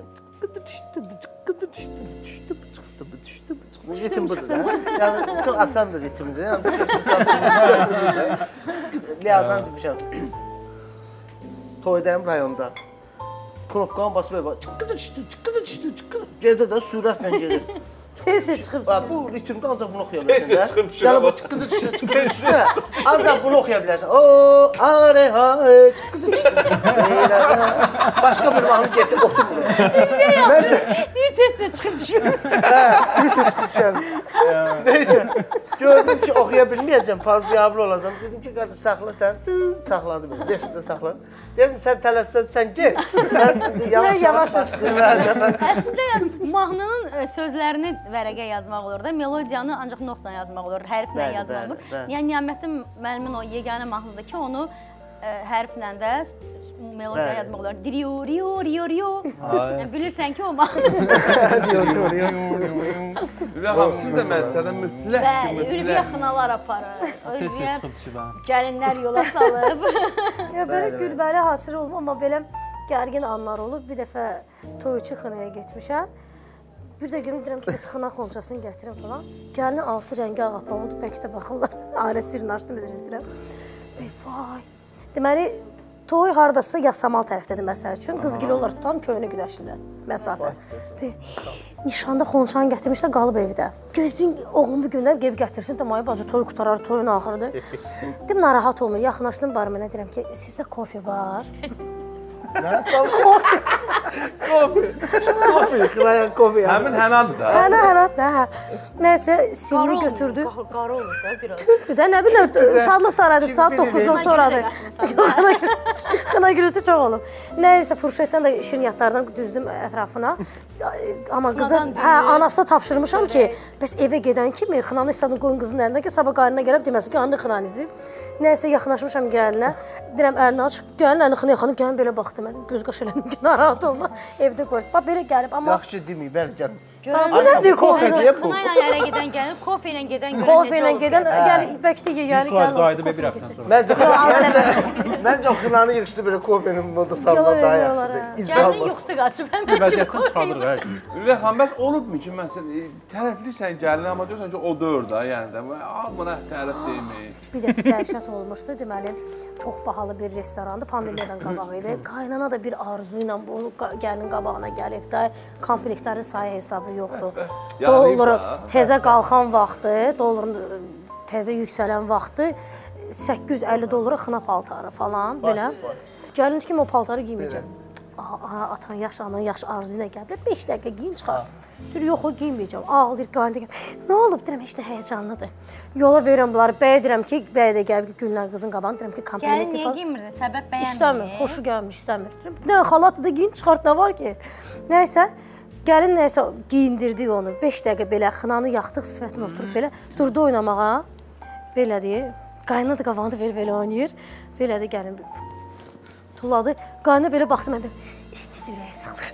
ritim budur da. Yəni çox asan bir ritimdir. Liyadan demişəm. Toydayım rayonda. Knopkanı basıb belə gedir də sürətlə gedir. Tez-tez çıxıb düşür. Bu ritmdə ancaq bunu oxuya bilərsən. Tez-tez çıxıb düşür. Yəni bu çıqqıdı düşür, çıqqıdı düşür. Ancaq bunu oxuya bilərsən. O, are, hay, çıqqıdı düşür. Başqa bir mahnı getir, oxuyur. Deyir tez-tez çıxıb düşür. Hə, tez-tez çıxıb düşür. Neysə, gördüm ki, oxuya bilməyəcəm, parbiablı olacam. Dedim ki, qardaş, saxla sən. Saxladı beni, beşikdə saxladı. Dedim, sən tələssən, sən get. Mən yavaş çıxıyorum. Əslində, mahnının sözlərini vərəqə yazmaq olur da, melodiyanı ancaq notla yazmaq olur, hərflə yazmaq olur. Yəni, Nihamətli müəllimin o yeganə mahnısıdır ki, onu hərflə də melodiya yazmaq olur. Diriyo, riyo, riyo, riyo. Bilirsən ki, o mahnıdır. Ülviyə xanım, siz də məclisədən mütləq ki, mütləq. Ülviyə xınalar aparır, Ülviyə gəlinlər yola salıb. Belə gülbəli hadisələr olub, amma belə gərgin anlar olub. Bir dəfə toyçu xınaya getmişəm. Bir də günüm deyirəm ki, biz xına xonçasını gətirim falan. Gəlinin ağası rəngi ağapalıdır, bəlkə də baxırlar. Alə sirini açdım, üzr istəyirəm. Ey, vay. Deməli, toy haradasa Yasamal tərəfdədir məsəl üçün. Qızgili olar tutan köynə güləşində məsafə. Nişanda xonçanı gətirmişlər, qalıb evdə. Gözləyin, oğlumu göndərib, qebi gətirsin, deməli, bacı toy qutarar, toyun axırıdır. Dedim, narahat olmur, yaxınlaşdım barmana, deyirəm ki, sizdə kofe var. Nə? Kofe. Kofe. Kofe, xınayan kofe. Həmin hənadır da. Hənə, hənadır da, hə. Nəysə, simini götürdü. Qara olur da biraz. Türkdür də, nə biləm, şadlıq saraydı, saat doqquzdan sonradır. Xına gülüsü çox olub. Nəysə, furşetdən də şirniyyatlardan düzdüm ətrafına. Amma qızı, hə, anasına tapşırmışam ki, bəs evə gedən kimi xınanı istədim qoyun qızın əlindən ki, sabah qaynına gəlib deməsin ki, anı xınanızı. Nəysə, yaxınlaşmışam gəlinə. Deyirəm, əlini aç, gəlin əlini xına yaxanı, gəlin belə baxdım. Göz qaş elədim ki, narahat olma, evdə qoysun. Bax, belə gəlib, amma... Yaxşı deməyib, bəli, gəlin. Bu nədir kofe deyə bu? Xına ilə yerə gedən gəlib, kofe ilə gedən görən necə olur? Kofe ilə gedən, yəni, bəlkə də yəni... Bir sual qaydı və bir həftən sonra. Məncə o xınanı yığışdı belə kofenin moda salına daha yaxşıdır. Gəlin yuxusu qaçıb, həmən bir Vəziyyətdən çıxardır hər şey. Ülviyə xanım, bəs olubmu ki, məsələn, tərəfliysən gəlin, amma deyirsən ki, o dör da, yəni də, almına tərəf deyilməyir. Bir dəfə dəhşət olmuşdu, deməli, çox bahalı bir restorandı, pandemiyadan qabaq idi. Qaynana da bir arzu ilə bu gəlinin qabağına gəlib də, komplektlərin sayı hesabı yoxdur. Dolların təzə qalxan vaxtı, dolların təzə yüksələn vaxtı səkkiz yüz əlli dollara xına paltarı falan, belə. Gəlin kimi o paltarı giyməyəcəm. Atan yaxşı, anan yaxşı arzu ilə gəlib, beş dəqiqə giyin çıxar. Deyir, yox, o giyməyəcəm, ağlayır, qaynayır. Nə olub? Deyirəm, heç nə həyəcanlıdır. Yola verirəm bunları, bəyə deyirəm ki, bəyə də gəlib ki, Gülnən qızın qabağını, deyirəm ki, komplementi falan. Gəlin niyə giymirdin, səbəb bəyənmir? İstəmir, xoşu gəlmiş, istəmir. Nə, xalatı da giyin, çıxart, nə var ki? Nəysə, gəlin nəysə giyindirdik onu, beş dəqiqə belə, xınanı yaxdıq, sifətini oturub belə, durdu oynamağa, belə deyir, qaynana da qabağında belə-belə oynayır, belə də gəlin, tulladı, qaynana belə baxdı, mən də, istəyir ürəyi sıxılır.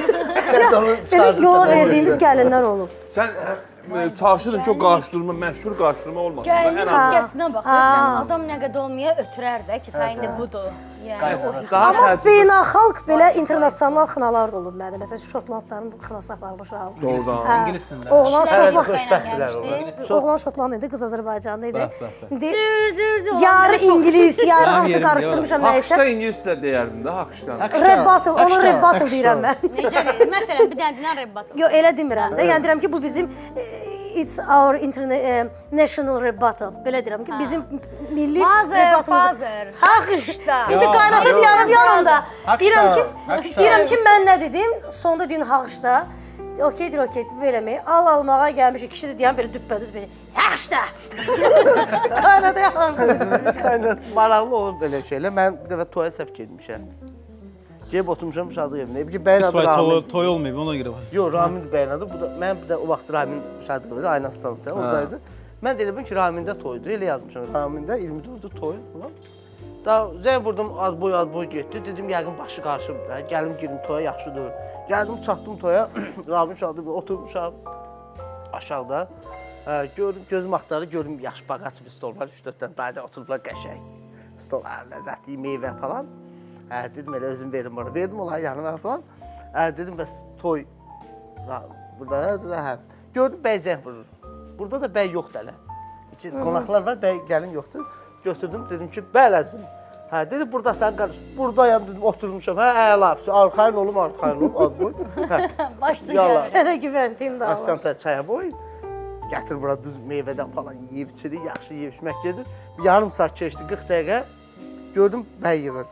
Belə yola verdiyimiz gəlinlər olub. Sən çalışırdın ki, o qarşıdurma, məşhur qarşıdurma olmasın. Gəlinin rəngəsinə baxırsan, adam nə qədər olmaya ötürər də ki, ta indi budur. Amma beynəlxalq belə internasional xınalar da olub məndə. Məsələn, Şotlandların xınasına aparmışam. Doğrudan. İngiliz dilində. Oğlan Şotland. Oğlan Şotland idi, qız Azərbaycanlı idi. Yarı İngilis, yarı hamısı qarışdırmışam nəysə. Haqşda İngilis də deyərdim də, Haqşda. Rap battle, onu rap battle deyirəm mən. Necə deyir? Məsələn, bir dənə dinən rap battle. Yox, elə demirəm də. Yəni deyirəm ki, bu bizim it's our national rap battle. Belə deyirəm ki, bizim milli rap battle. Fazer, Haqşda. İndi qaynatır yarım yanımda. Deyirəm ki, deyirəm ki, mən nə dedim? Sonda deyin Haqşda. Okeydir, okeydir, beləmi? Al almağa gəlmişik, kişi də deyən belə düppədüz belə. Haqşda! Qaynada yaxarmışıq. Qaynat, maraqlı olur belə şeylər. Mən bir dəfə toya səhv gedmişəm. Gəlib oturmuşam Şadıq evinə. Bəyin adı Ramin. Toy olmayıb, ona görə var. Yox, Ramin bəyin adı. Mən bir də o vaxt Ramin Şadıq evi, Ayna Stanlıqda, oradaydı. Mən deyirəm ki, Ramində toydur, elə yazmışam. Ramində iyirmi dördü toy falan. Daha zəng vurdum, az boy, az boy getdi. Dedim, yəqin başı qarşımda, gəlim girim toya, yaxşıdır. Gəldim, çatdım toya, Ramin Şadıq evi, oturmuşam aşağıda. Hə, gördüm, gözüm axtardı, gördüm yaxşı bağat bir stol var, üç dörd dənə dayda oturublar qəşəng. Stol, hə, ləzzətli meyvə falan. Hə, dedim elə özüm verim ona, verdim onları yanıma falan. Hə, dedim bəs toy burada, hə. Gördüm bəy zəng vurur. Burada da bəy yoxdur hələ. İki qonaqlar var, bəy gəlin yoxdur. Götürdüm, dedim ki, bəy əzim. Hə, dedi, burada sən qarış, buradayam, dedim, oturmuşam. Hə, əla, arxayın olum, arxayın olum, ad boy. Başlayın, sənə güvəndim də. Afisanta çaya boy. Gətir bura düz meyvədən falan yeyib içirik, yaxşı yeyib içmək gedir. Bir yarım saat keçdi, qırx dəqiqə. Gördüm, bəy yığır.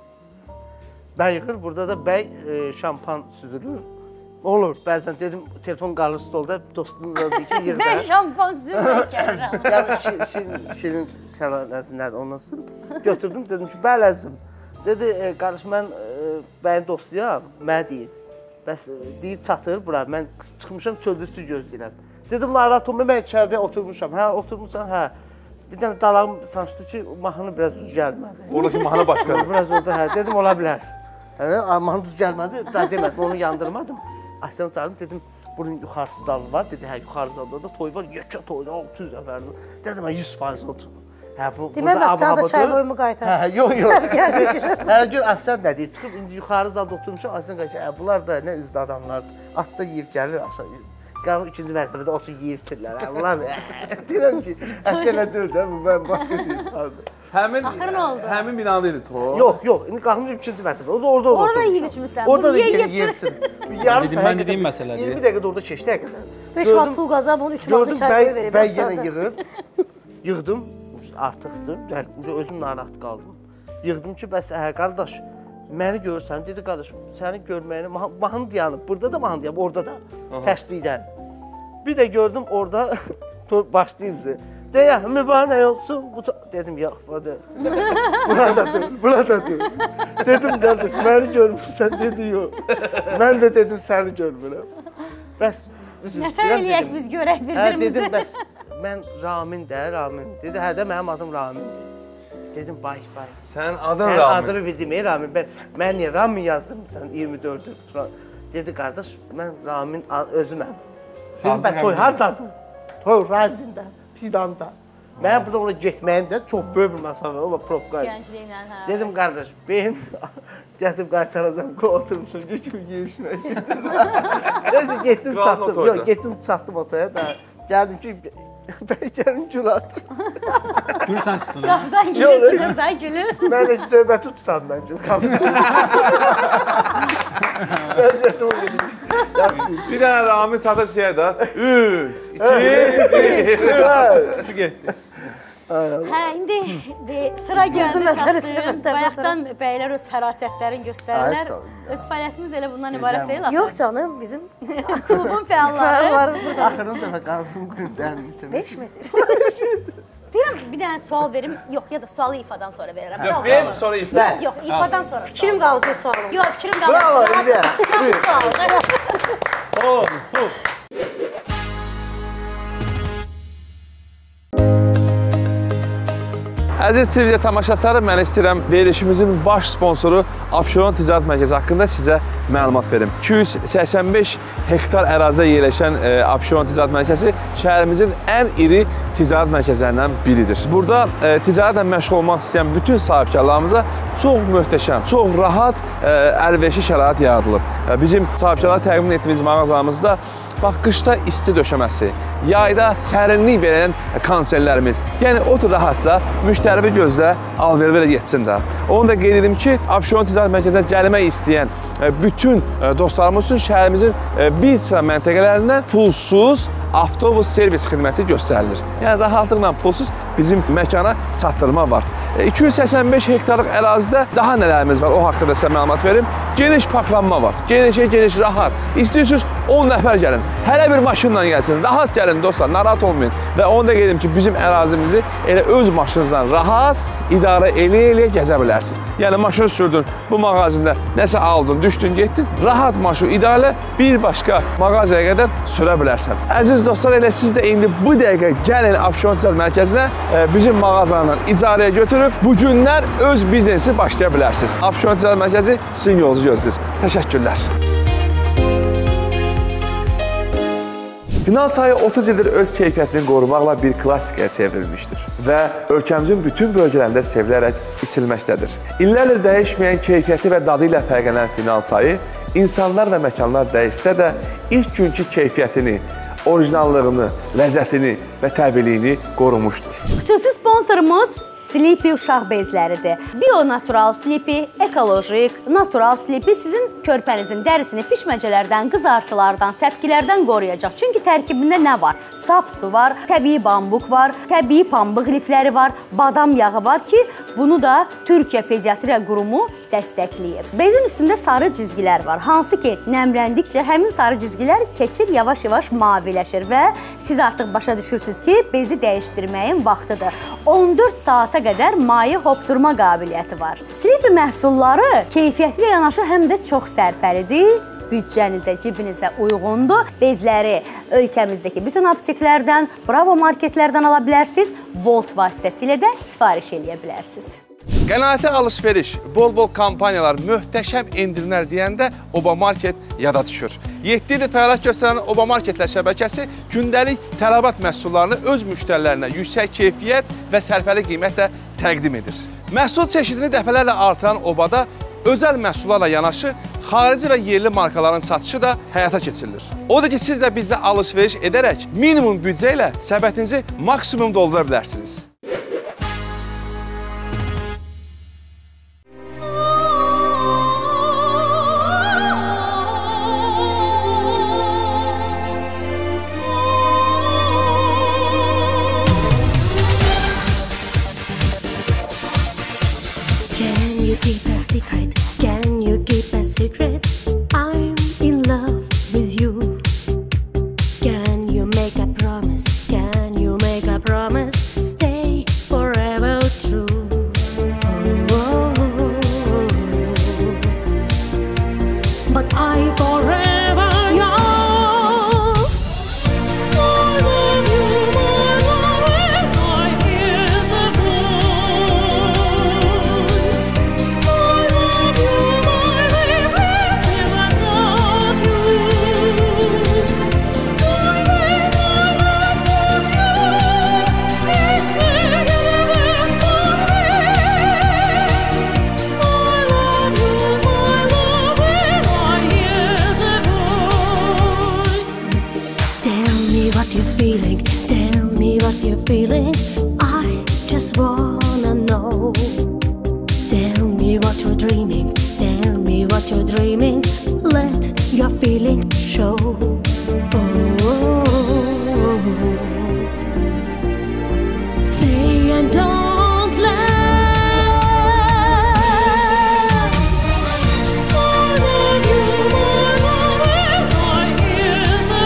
Bəy yığır, burada da bəy e, şampan süzülür. Olur, bəzən dedim, telefon qalır stolda, dostunuz da deyir ki, yığır da. Mən şampan süzürmək gəlirəm. Yəni, şirin, şirin şəlalətinədir, ondan sonra götürdüm, dedim ki, bəy əzim. Dedi, e, qardaş, mən e, bəyin dostuyam, mənə deyir. Bəs deyir, çatır bura, mən çıxmışam, çöldüsü gözləyirəm. Dedim, narahat olma, mən içəridə oturmuşam. Hə, oturmuşsan, hə. Bir dənə dalağım sanışdı ki, mahnı biraz düz gəlmədi. Oradakı mahnı başqadır. Biraz orada, hə, dedim, ola bilər. Hə, mahnı düz gəlmədi, daha demədim, onu yandırmadım. Aslan çağırdım, dedim, bunun yuxarısı zalı var. Dedi, hə, yuxarı zalda da toy var, yekə toyda, altı yüz nəfərdir. Dedim, hə, yüz faiz otur. Hə, bu, Demək, Afsan da çay boyumu qaytar. Hə, yox, yox. Hə, gör, Afsan nə deyir, çıxıb, indi yuxarı zalda oturmuşam, Afsan qayşı, hə, bunlar da nə üzlü adamlardır. Atda yiyib gəlir, aşağı yiyib. Qalıb ikinci mərtəbədə otur yeyib içirlər, hə, bunlar da, deyirəm ki, əslən nə deyil də, bu, mən başqa şey qaldı. Həmin, Axırın oldu. həmin binada idi toy. Yox, yox, indi qalmışım ikinci mərtəbədə, orada orada Orada oturmuşam. yeyib içmirsən, Orada bunu da yeyib yeyibsin. Yarım Dedim, mən dediyim məsələdir. iyirmi dəqiqədə orada keçdi həqiqətən. beş manat pul qazanıb, onu üç manatlı çay boyu verib. Bəy yenə yığır, yığdım, artıqdır, özüm narahat qaldım. Yığdım ki, bəs, hə, qardaş, məni görürsən, dedi, qardaş, səni görməyini, mahnı dayanıb, burada da mahnı dayanıb, orada da, tərslikdən. Bir də gördüm, orada başlayıb, deyə, mübarək olsun, dedim, yox, bu da, burada dur, burada dur. Dedim, qardaş, məni görmürsən, dedi, yox. Mən də dedim, səni görmürəm. Bəs, Nəfər eləyək biz görək bir-birimizi. Hə, dedim, bəs, mən Ramin də, Ramin. Dedi, hə də mənim adım Ramindir. Dedim, bay, bay. Sənin adın Sən Ramin. adını bildim, ey Ramin. Mən niyə Ramin yazdım, sən iyirmi dördü. Dedi, qardaş, mən Ramin özüməm. Dedim, bə, toy hardadır? Toy Razində, Fidanda. Mən burada oraya getməyim də çox böyük bir məsafə, o propka. Gəncliklə, hə. Dedim, qardaş, beyin gətirib qaytaracam, oturmuşum, gücüm yiyişmək. Neyse, getdim, çatdım. Yox, getdim, çatdım otoya da. Gəldim ki, bəy gəlin gül at. Gül sən tutdun. Qapıdan gülür, çıxır da gülür. Mən də söhbəti tutam mən gül qapıdan. Vəziyyətim o gedir. Bir dənə Ramin çatır şeyə də. Üç, iki, bir. Getdi. Hə, indi sıra gəldi çatdı. Bayaqdan bəylər öz fərasətlərini göstərirlər. Öz fəaliyyətimiz elə bundan ibarət deyil. Yox canım, bizim klubun fəalları. Axırın dəfə qalsın gündərin içində. beş metr. Deyirəm ki, bir dənə sual verim. Yox, ya da sualı ifadan sonra verirəm. Yox, ver, sonra ifa. Yox, ifadan sonra. Fikrim qaldı sualım. Yox, fikrim qaldı. Bravo, İlya. Hop, hop. Əziz televiziya tamaşaçıları, mən istəyirəm verilişimizin baş sponsoru Abşeron Ticarət Mərkəzi haqqında sizə məlumat verim. iki yüz səksən beş hektar ərazidə yerləşən e, Abşeron Ticarət Mərkəzi şəhərimizin ən iri ticarət mərkəzlərindən biridir. Burada e, ticarətlə məşğul olmaq istəyən bütün sahibkarlarımıza çox möhtəşəm, çox rahat, e, əlverişli şərait yaradılıb. E, bizim sahibkarlara təqdim etdiyimiz mağazalarımızda bax, qışda isti döşəməsi, yayda sərinlik verən konserlərimiz. Yəni, otur rahatca, müştəri gözlə, al-ver-verə getsin də. Onu da qeyd edim ki, Abşeron Ticarət Mərkəzinə gəlmək istəyən bütün dostlarımız üçün şəhərimizin bir sıra məntəqələrindən pulsuz avtobus servis xidməti göstərilir. Yəni, rahatlıqla pulsuz bizim məkana çatdırma var. iki yüz səksən beş hektarlıq ərazidə daha nələrimiz var, o haqqda da sizə məlumat verim. Geniş parklanma var, genişə geniş, rahat. İstəyirsiniz on nəfər gəlin, hələ bir maşınla gəlsin, rahat gəlin dostlar, narahat olmayın. Və onu da qeyd edim ki, bizim ərazimizi elə öz maşınızdan rahat idarə eləyə-eləyə gəzə bilərsiniz. Yəni, maşını sürdün, bu mağazində nəsə aldın, düşdün, getdin, rahat maşını idarə bir başqa mağazaya qədər sürə bilərsən. Əziz dostlar, elə siz də indi bu dəqiqə gəlin Abşeron Ticarət Mərkəzinə bizim mağazandan icarəyə götürüb bu günlər öz biznesi başlaya bilərsiniz. Abşeron Ticarət Mərkəzi sizin yolunuzu gözləyir. Təşəkkürlər. Final çayı otuz ildir öz keyfiyyətini qorumaqla bir klassikaya çevrilmişdir və ölkəmizin bütün bölgələrində sevilərək içilməkdədir. İllərlə dəyişməyən keyfiyyəti və dadı ilə fərqlənən final çayı insanlar və məkanlar dəyişsə də ilk günkü keyfiyyətini, orijinallığını, ləzzətini və təbiiliyini qorumuşdur. Xüsusi sponsorumuz Sleepy uşaq bezləridir. Bio-natural Sleepy, ekolojik, natural Sleepy sizin körpənizin dərisini pişməcələrdən, qızartılardan, səpkilərdən qoruyacaq. Çünki tərkibində nə var? Saf su var, təbii bambuq var, təbii pambıq lifləri var, badam yağı var ki, bunu da Türkiyə Pediatriya Qurumu dəstəkləyir. Bezin üstündə sarı cizgilər var, hansı ki, nəmləndikcə həmin sarı cizgilər keçir, yavaş-yavaş maviləşir və siz artıq başa düşürsünüz ki, bezi dəyişdirməyin vaxtıdır. on dörd saata qədər maye hopdurma qabiliyyəti var. Sleepy məhsulları keyfiyyəti ilə yanaşı həm də çox sərfəlidir. Büdcənizə, cibinizə uyğundur. Bezləri ölkəmizdəki bütün apteklərdən, Bravo marketlərdən ala bilərsiniz. Volt vasitəsilə də sifariş eləyə bilərsiniz. Qənaəti alış-veriş, bol-bol kampaniyalar, möhtəşəm endirimlər deyəndə Oba Market yada düşür. yeddi ildir fəaliyyət göstərən Oba Marketlər şəbəkəsi gündəlik tələbat məhsullarını öz müştərilərinə yüksək keyfiyyət və sərfəli qiymətlə təqdim edir. Məhsul çeşidini dəfələrlə artıran Obada özəl məhsullarla yanaşı, xarici və yerli markaların satışı da həyata keçirilir. Odur ki, siz də bizə alış-veriş edərək minimum büdcə ilə səbətinizi maksimum doldura bilərsiniz. Keep a secret, can you keep a secret? I'm in love with you. Can you make a promise? Can you make a promise? Stay forever true. Oh, but I forever young. I love you, my love, and I hear the feeling, I just wanna know. Tell me what you're dreaming, tell me what you're dreaming. Let your feeling show. Oh, stay and don't let. I love you, my love, and I hear the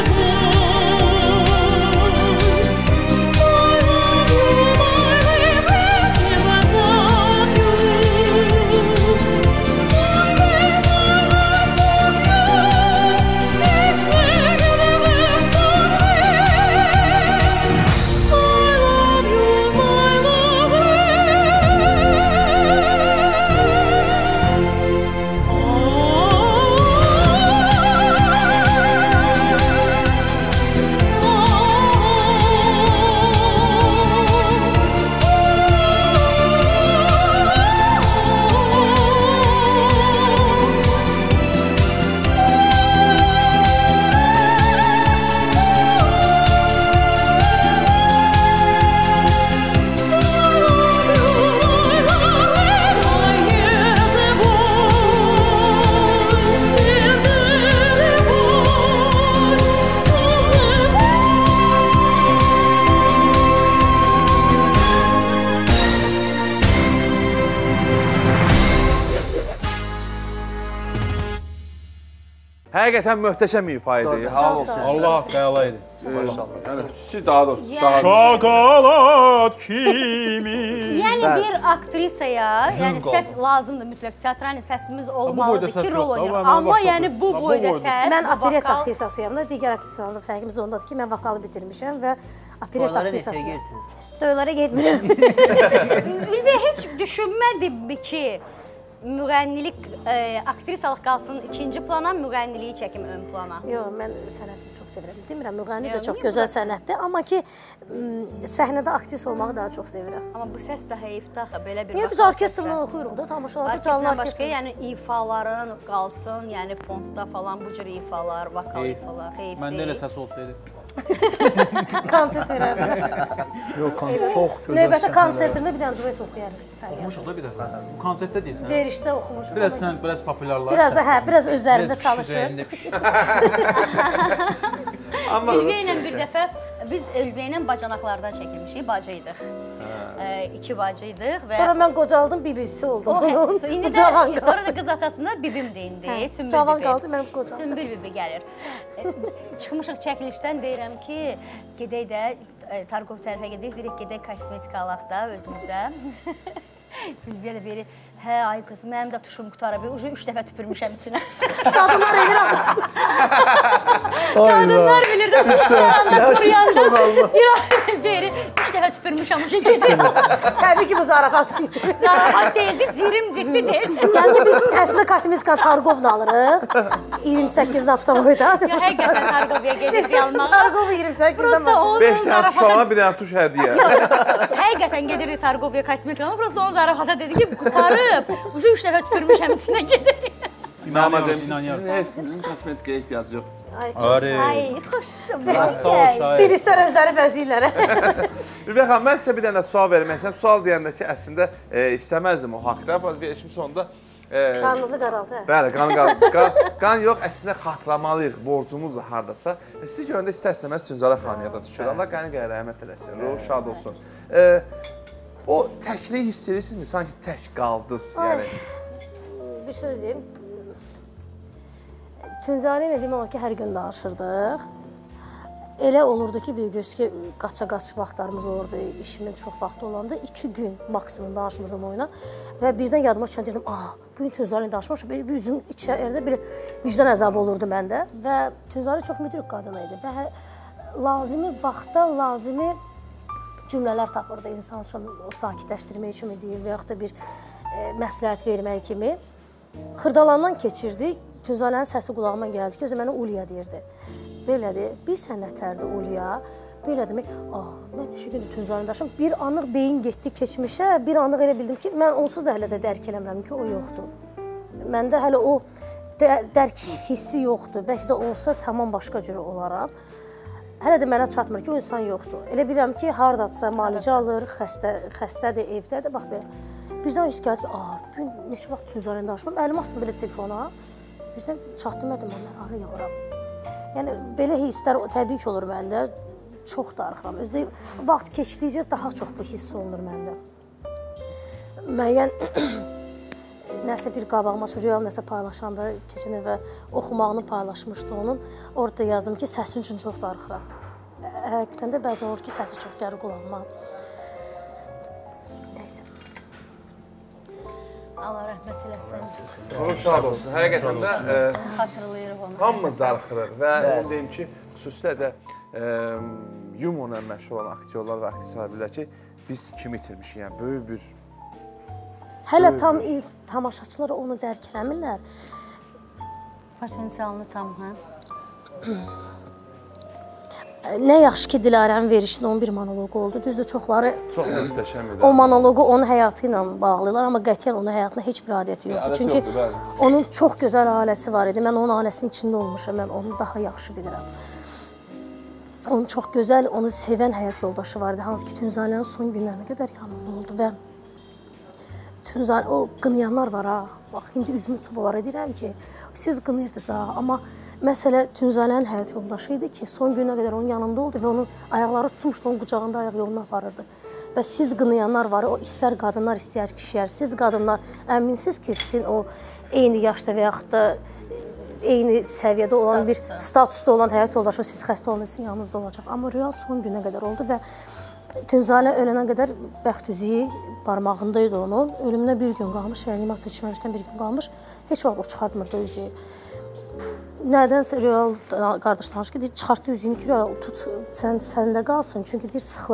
Həqiqətən möhtəşəm ifa idi. Halal olsun. Allah qəla idi. Yəni, siz daha doğrusu. Şokolad kimi. Yəni bir aktrisaya, yəni səs lazımdır mütləq. Teatralni səsimiz olmalıdır ki, rol oynayır. Amma yəni bu boyda səs. Mən operett aktrisasıyam da, digər aktrisalarla fərqimiz ondadır ki, mən vokalı bitirmişəm və operett aktrisasıyam. Toylara getmirəm. Ülviyə heç düşünmədim ki, müğənnilik, e, aktrisalıq qalsın ikinci plana, müğənniliyi çəkim ön plana? Yox, mən sənətimi çox sevirəm. Demirəm, müğənni də çox gözəl sənətdir, amma ki, səhnədə aktris olmağı daha çox sevirəm. Amma bu səs də heyifdir axı, belə bir... Niyə biz orkestrla oxuyuruq da, tamaşalarda canlı orkestrla başqa, yəni ifaların qalsın, yəni fondda falan bu cür ifalar, vokal ifalar, heyif deyil. Məndə elə səs olsaydı. Konsert verərdim. Yox, çox gözəl. Növbəti konsertində bir dənə duet oxuyarıq İtaliyada. Oxumuşuq da bir dəfə. Bu konsertdə deyirsən. Verişdə oxumuşuq. Biraz sən, biraz populyarlar. Biraz da, hə, biraz üzərində çalışır. Ülviyə ilə bir dəfə, biz Ülviyə ilə bacanaqlardan çəkilmişik, bacıydıq. İki bacıydıq və... Sonra mən qocaldım, bibisi oldum. İndi də, sonra da qız atasında bibim deyindi, Sümbül bibi. Cavan qaldı, mənim qocaldım. Sümbül bibi gəlir. Çıxmışıq çəkilişdən, deyirəm ki, gedək də, Tarkov tərəfə gedək, deyirək gedək kosmetika alaq da özümüzə. Ülviyə də verir, hə, ay qız, mənim də tuşum qutarı, ucu üç dəfə tüpürmüşəm içinə. Qadınlar edir axı. Qadınlar bilir də tuş quranda, quruyanda bir ay verir, üç dəfə tüpürmüşəm, ucu gedir. Təbii ki, bu zarafat idi. Zarafat deyildi, cirim ciddi deyil. Yəni ki, biz əslində kosmetika Targovla alırıq. iyirmi səkkiz naftavoyda. Həqiqətən Targovya gedir almağa. Targovu iyirmi səkkiz naftavoyda. beş dənə tuşağına bir dənə tuş hədiyyə. Həqiqətən gedirdi Targovya kosmetika, prosta onun zarafata dedi ki, qutarıb, ucu üç dəfə tüpürmüşəm içinə gedir. İnanma deyim ki, sizin heç birinizin kosmetikaya ehtiyacı yoxdur. Ay, xoşum. Stilistlər özləri bəziyirlər. Ülviyə xanım, mən sizə bir dənə sual verim. Mən sual deyəndə ki, əslində istəməzdim o haqda. Verişim sonunda... Qanınızı qaraldı, hə? Bəli, qan qaraldı. Qan yox, əslində xatırlamalıyıq, borcumuz da haradasa. Siz görəndə istər-istəməz Tünzara xanıya da düşür. Allah qəni qəyə rəhmət eləsin, ruh şad olsun. O təkliyi hiss edirsinizmi? Sanki tək qaldınız, yəni. Bir söz deyim. Tünzari ilə deyim olar ki, hər gün danışırdıq. Elə olurdu ki, bir göz ki, qaça-qaç vaxtlarımız olurdu, işimin çox vaxtı olanda iki gün maksimum danışmırdım oyuna. Və birdən yadıma çıxan dedim, ah, bugün Tünzari ilə danışmışam, bir üzüm içərdə bir vicdan əzabı olurdu məndə. Və Tünzari çox müdrik qadın idi və lazımi vaxtda, lazımi cümlələr tapırdı insan üçün, o sakitləşdirmək üçün deyil və yaxud da bir məsləhət vermək kimi. Xırdalandan keçirdik, Tünzari'nin səsi qulağıma gəldi ki, özü mənə Ulya deyirdi. Belədir, bilsən nətərdir Ulya? Belə demək, ah, mən neçə gündür Tünzari'ni daşım, bir anlıq beyin getdi keçmişə, bir anlıq elə bildim ki, mən onsuz da hələ də dərk eləmirəm ki, o yoxdur. Məndə hələ o dərk hissi yoxdur, bəlkə də olsa tamam başqa cürə olaram. Hələ də mənə çatmır ki, o insan yoxdur. Elə bilirəm ki, haradadsa malicə alır, xəstədir, evdədir, bax belə. Birdən hiss gəldi ki, ah, bugün neçə vaxt Tünzari'ni daşımam, əlim atdım belə telefona, birdən çatdım ədim, mən ara yağıram. Yəni, belə hisslər təbii ki, olur məndə, çox darıxıram. Özdə vaxt keçdikcə daha çox bu hiss olunur məndə. Müəyyən nəsə bir qabağıma, real nəsə paylaşanda, keçən əvvə oxumağını paylaşmışdı onun, orada yazdım ki, səsin üçün çox darıxıram. Həqiqətən də bəzən olur ki, səsi çox gəlir qulağıma. Nəysə. Allah rəhmət eləsin. Ruh şad olsun. Həqiqətən də xatırlayırıq onu. hamımız darıxırıq və onu deyim ki, xüsusilə də yumorla məşğul olan aktyorlar və aktrisalar bilər ki, biz kimi itirmişik, yəni böyük bir... Hələ tam tamaşaçılar onu dərk eləmirlər. Potensialını tam, hə? Nə yaxşı ki, Dilarənin verişində onun bir monoloqu oldu. Düzdür, çoxları o monoloqu onun həyatı ilə bağlayırlar, amma qətiyyən onun həyatına heç bir adəti yoxdur. Çünki onun çox gözəl ailəsi var idi. Mən onun ailəsinin içində olmuşam, mən onu daha yaxşı bilirəm. Onun çox gözəl, onu sevən həyat yoldaşı var idi. Hansı ki, Tünzari'nin son günlərinə qədər yanında oldu və Tünzari, o qınayanlar var ha. Bax, indi üzümü tutub onlara deyirəm ki, siz qınırdınız ha, amma məsələ Tünzari'nin həyat yoldaşı idi ki, son günə qədər onun yanında oldu və onun ayaqları tutmuşdu, onun qucağında ayaq yoluna aparırdı. Və siz qınayanlar var, o istər qadınlar, istər kişilər, siz qadınlar əminsiniz ki, sizin o eyni yaşda və yaxud da eyni səviyyədə olan bir statusda olan həyat yoldaşı, siz xəstə olun, sizin yanınızda olacaq. Amma real son günə qədər oldu və Tünzari ölənə qədər bəxt üzüyü barmağındaydı onun. Ölümünə bir gün qalmış, reanimasiya düşməmişdən bir gün qalmış. Heç vaxt o çıxartmırdı üzüyü. Nədənsə real qardaş tanış ki, çıxartdı üzüyünü ki, real tut, sən səndə qalsın, çünki deyir, sıxılıram.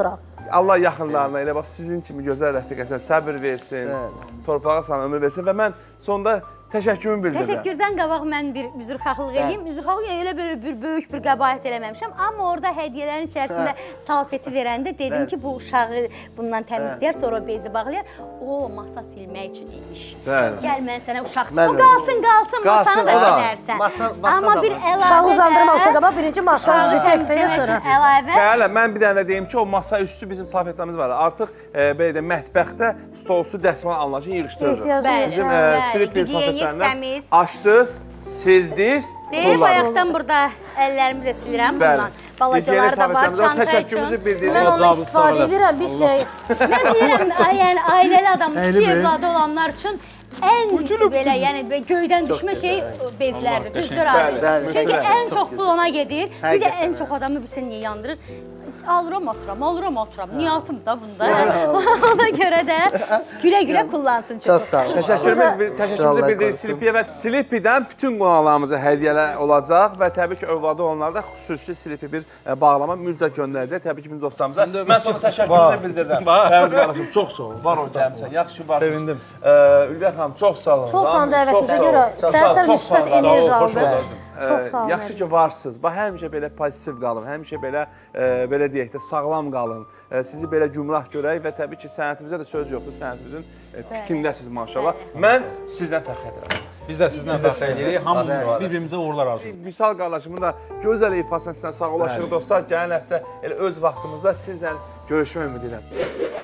Allah yaxınlarına elə bax sizin kimi gözəl rəfiqəsə səbir versin, torpağa sana ömür versin və mən sonda təşəkkürümü bildirirəm. Təşəkkürdən qabaq mən bir üzrxahlıq eləyim. Üzrxahlıq elə bir, bir böyük bir qəbahət eləməmişəm. Amma orada hədiyyələrin içərisində salfeti verəndə dedim ki, bu uşağı bundan təmizləyər, sonra bezi bağlayar. O, masa silmək üçün imiş. Gəl, mən sənə uşaq çıxım. O qalsın, qalsın, masanı da silərsən. Amma bir əlavə... Uşağı uzandırmaq üstə qabaq, birinci masanı zifəkləyə sonra. Əlavə... Gələ, mən bir dənə də deyim ki, o masa üstü bizim salfetlərimiz var. Artıq belə də mətbəxdə stolsu dəsmal anlayışını yığışdırırıq. Bizim silipin salfetlərindən açdınız, sildiniz, deyir, bayaqdan burada əllərimi də silirəm bundan. Balacaları da var, çanta üçün. Mən onunla istifadə edirəm, biz də... Mən bilirəm, ailəli adam, iki evladı olanlar üçün ən belə, yəni göydən düşmə şey bezlərdir, düzdür abi. Çünki ən çox pul ona gedir, bir də ən çox adamı bilsən niyə yandırır. Alıram, oturam, alıram, oturam. Niyatım da bunda. Ona görə də gülə-gülə kullansın. Çox sağ olun. Təşəkkürümüzü bildiririk Silipiyə və Silipidən bütün qonaqlarımıza hədiyyələr olacaq və təbii ki, övladı onlarda xüsusi Silipi bir bağlama mütləq göndərəcək. Təbii ki, bizim dostlarımıza. Mən sonra təşəkkürümüzü bildirirəm. Fərz qardaşım, çox sağ ol. Var ol, gəlmişsən. Yaxşı ki, varsınız. Sevindim. Ülviyə xanım, çox sağ olun. Çox sağ olun dəvətinizə görə. Səhər-səhər müsbət enerji aldı. Çox sağ olun. Yaxşı ki, varsınız. Bax, həmişə belə pozitiv qalın, həmişə belə, belə deyək də, sağlam qalın. Sizi belə gümrah görək və təbii ki, sənətimizə də söz yoxdur, sənətimizin pikindəsiz maşallah. Mən sizdən fəxr edirəm. Biz də sizdən fəxr edirik, hamımız bir-birimizə uğurlar arzulayırıq. Vüsal qardaşımın da gözəl ifasına sizdən sağ olaşıq dostlar. Gələn həftə elə öz vaxtımızda sizlə görüşmək ümid edirəm.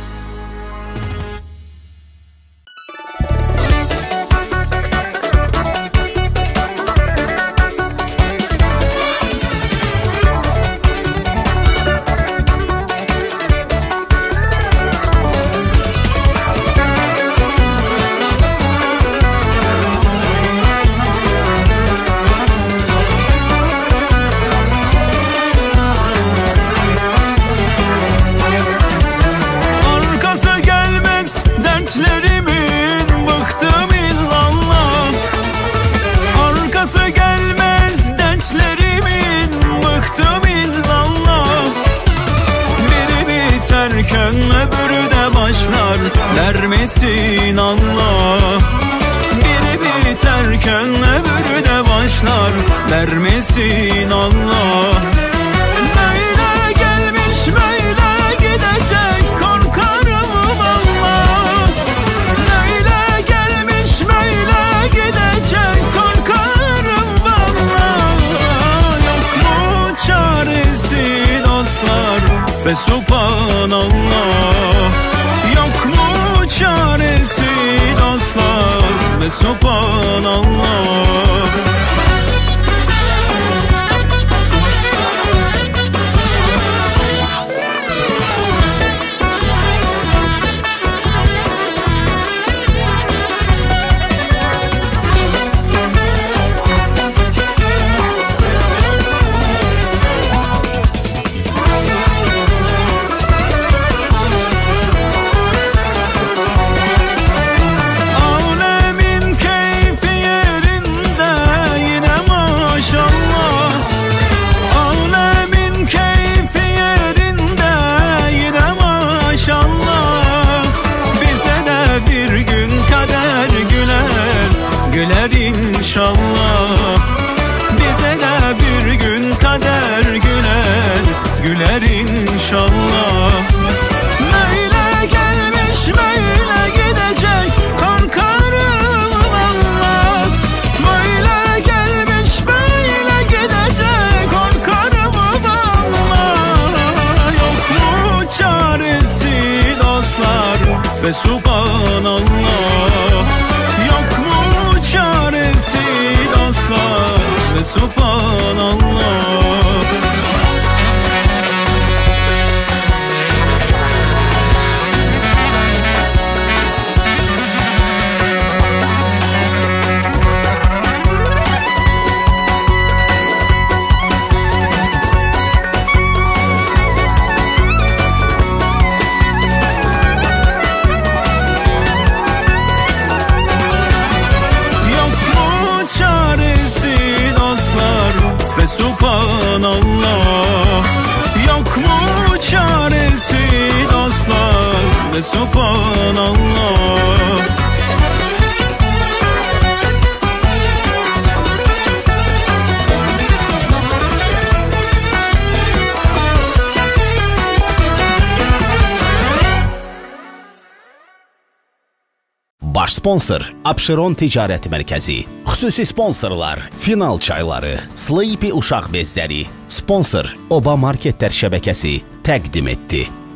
Vermesin Allah. Biri biterken öbürü de başlar. Vermesin Allah. Böyle gelmiş böyle gidecek, korkarım Allah. Böyle gelmiş böyle gidecek, korkarım Allah. Yok mu çaresi dostlar ve subhanallah. Çaresi dostlar ve subhanallah. Güler inşallah. Bize de bir gün kader güler, güler inşallah. Böyle gelmiş böyle gidecek, korkarım Allah. Böyle gelmiş böyle gidecek, korkarım Allah. Yok mu çaresi dostlar ve subhanallah. Yok mu çaresi dostlar ve subhanallah. Super ve subhanallah. Baş sponsor Abşeron Ticarət Mərkəzi. Xüsusi sponsorlar Final çayları, Sleepy uşaq bezləri. Sponsor Oba Marketlər şəbəkəsi təqdim etdi.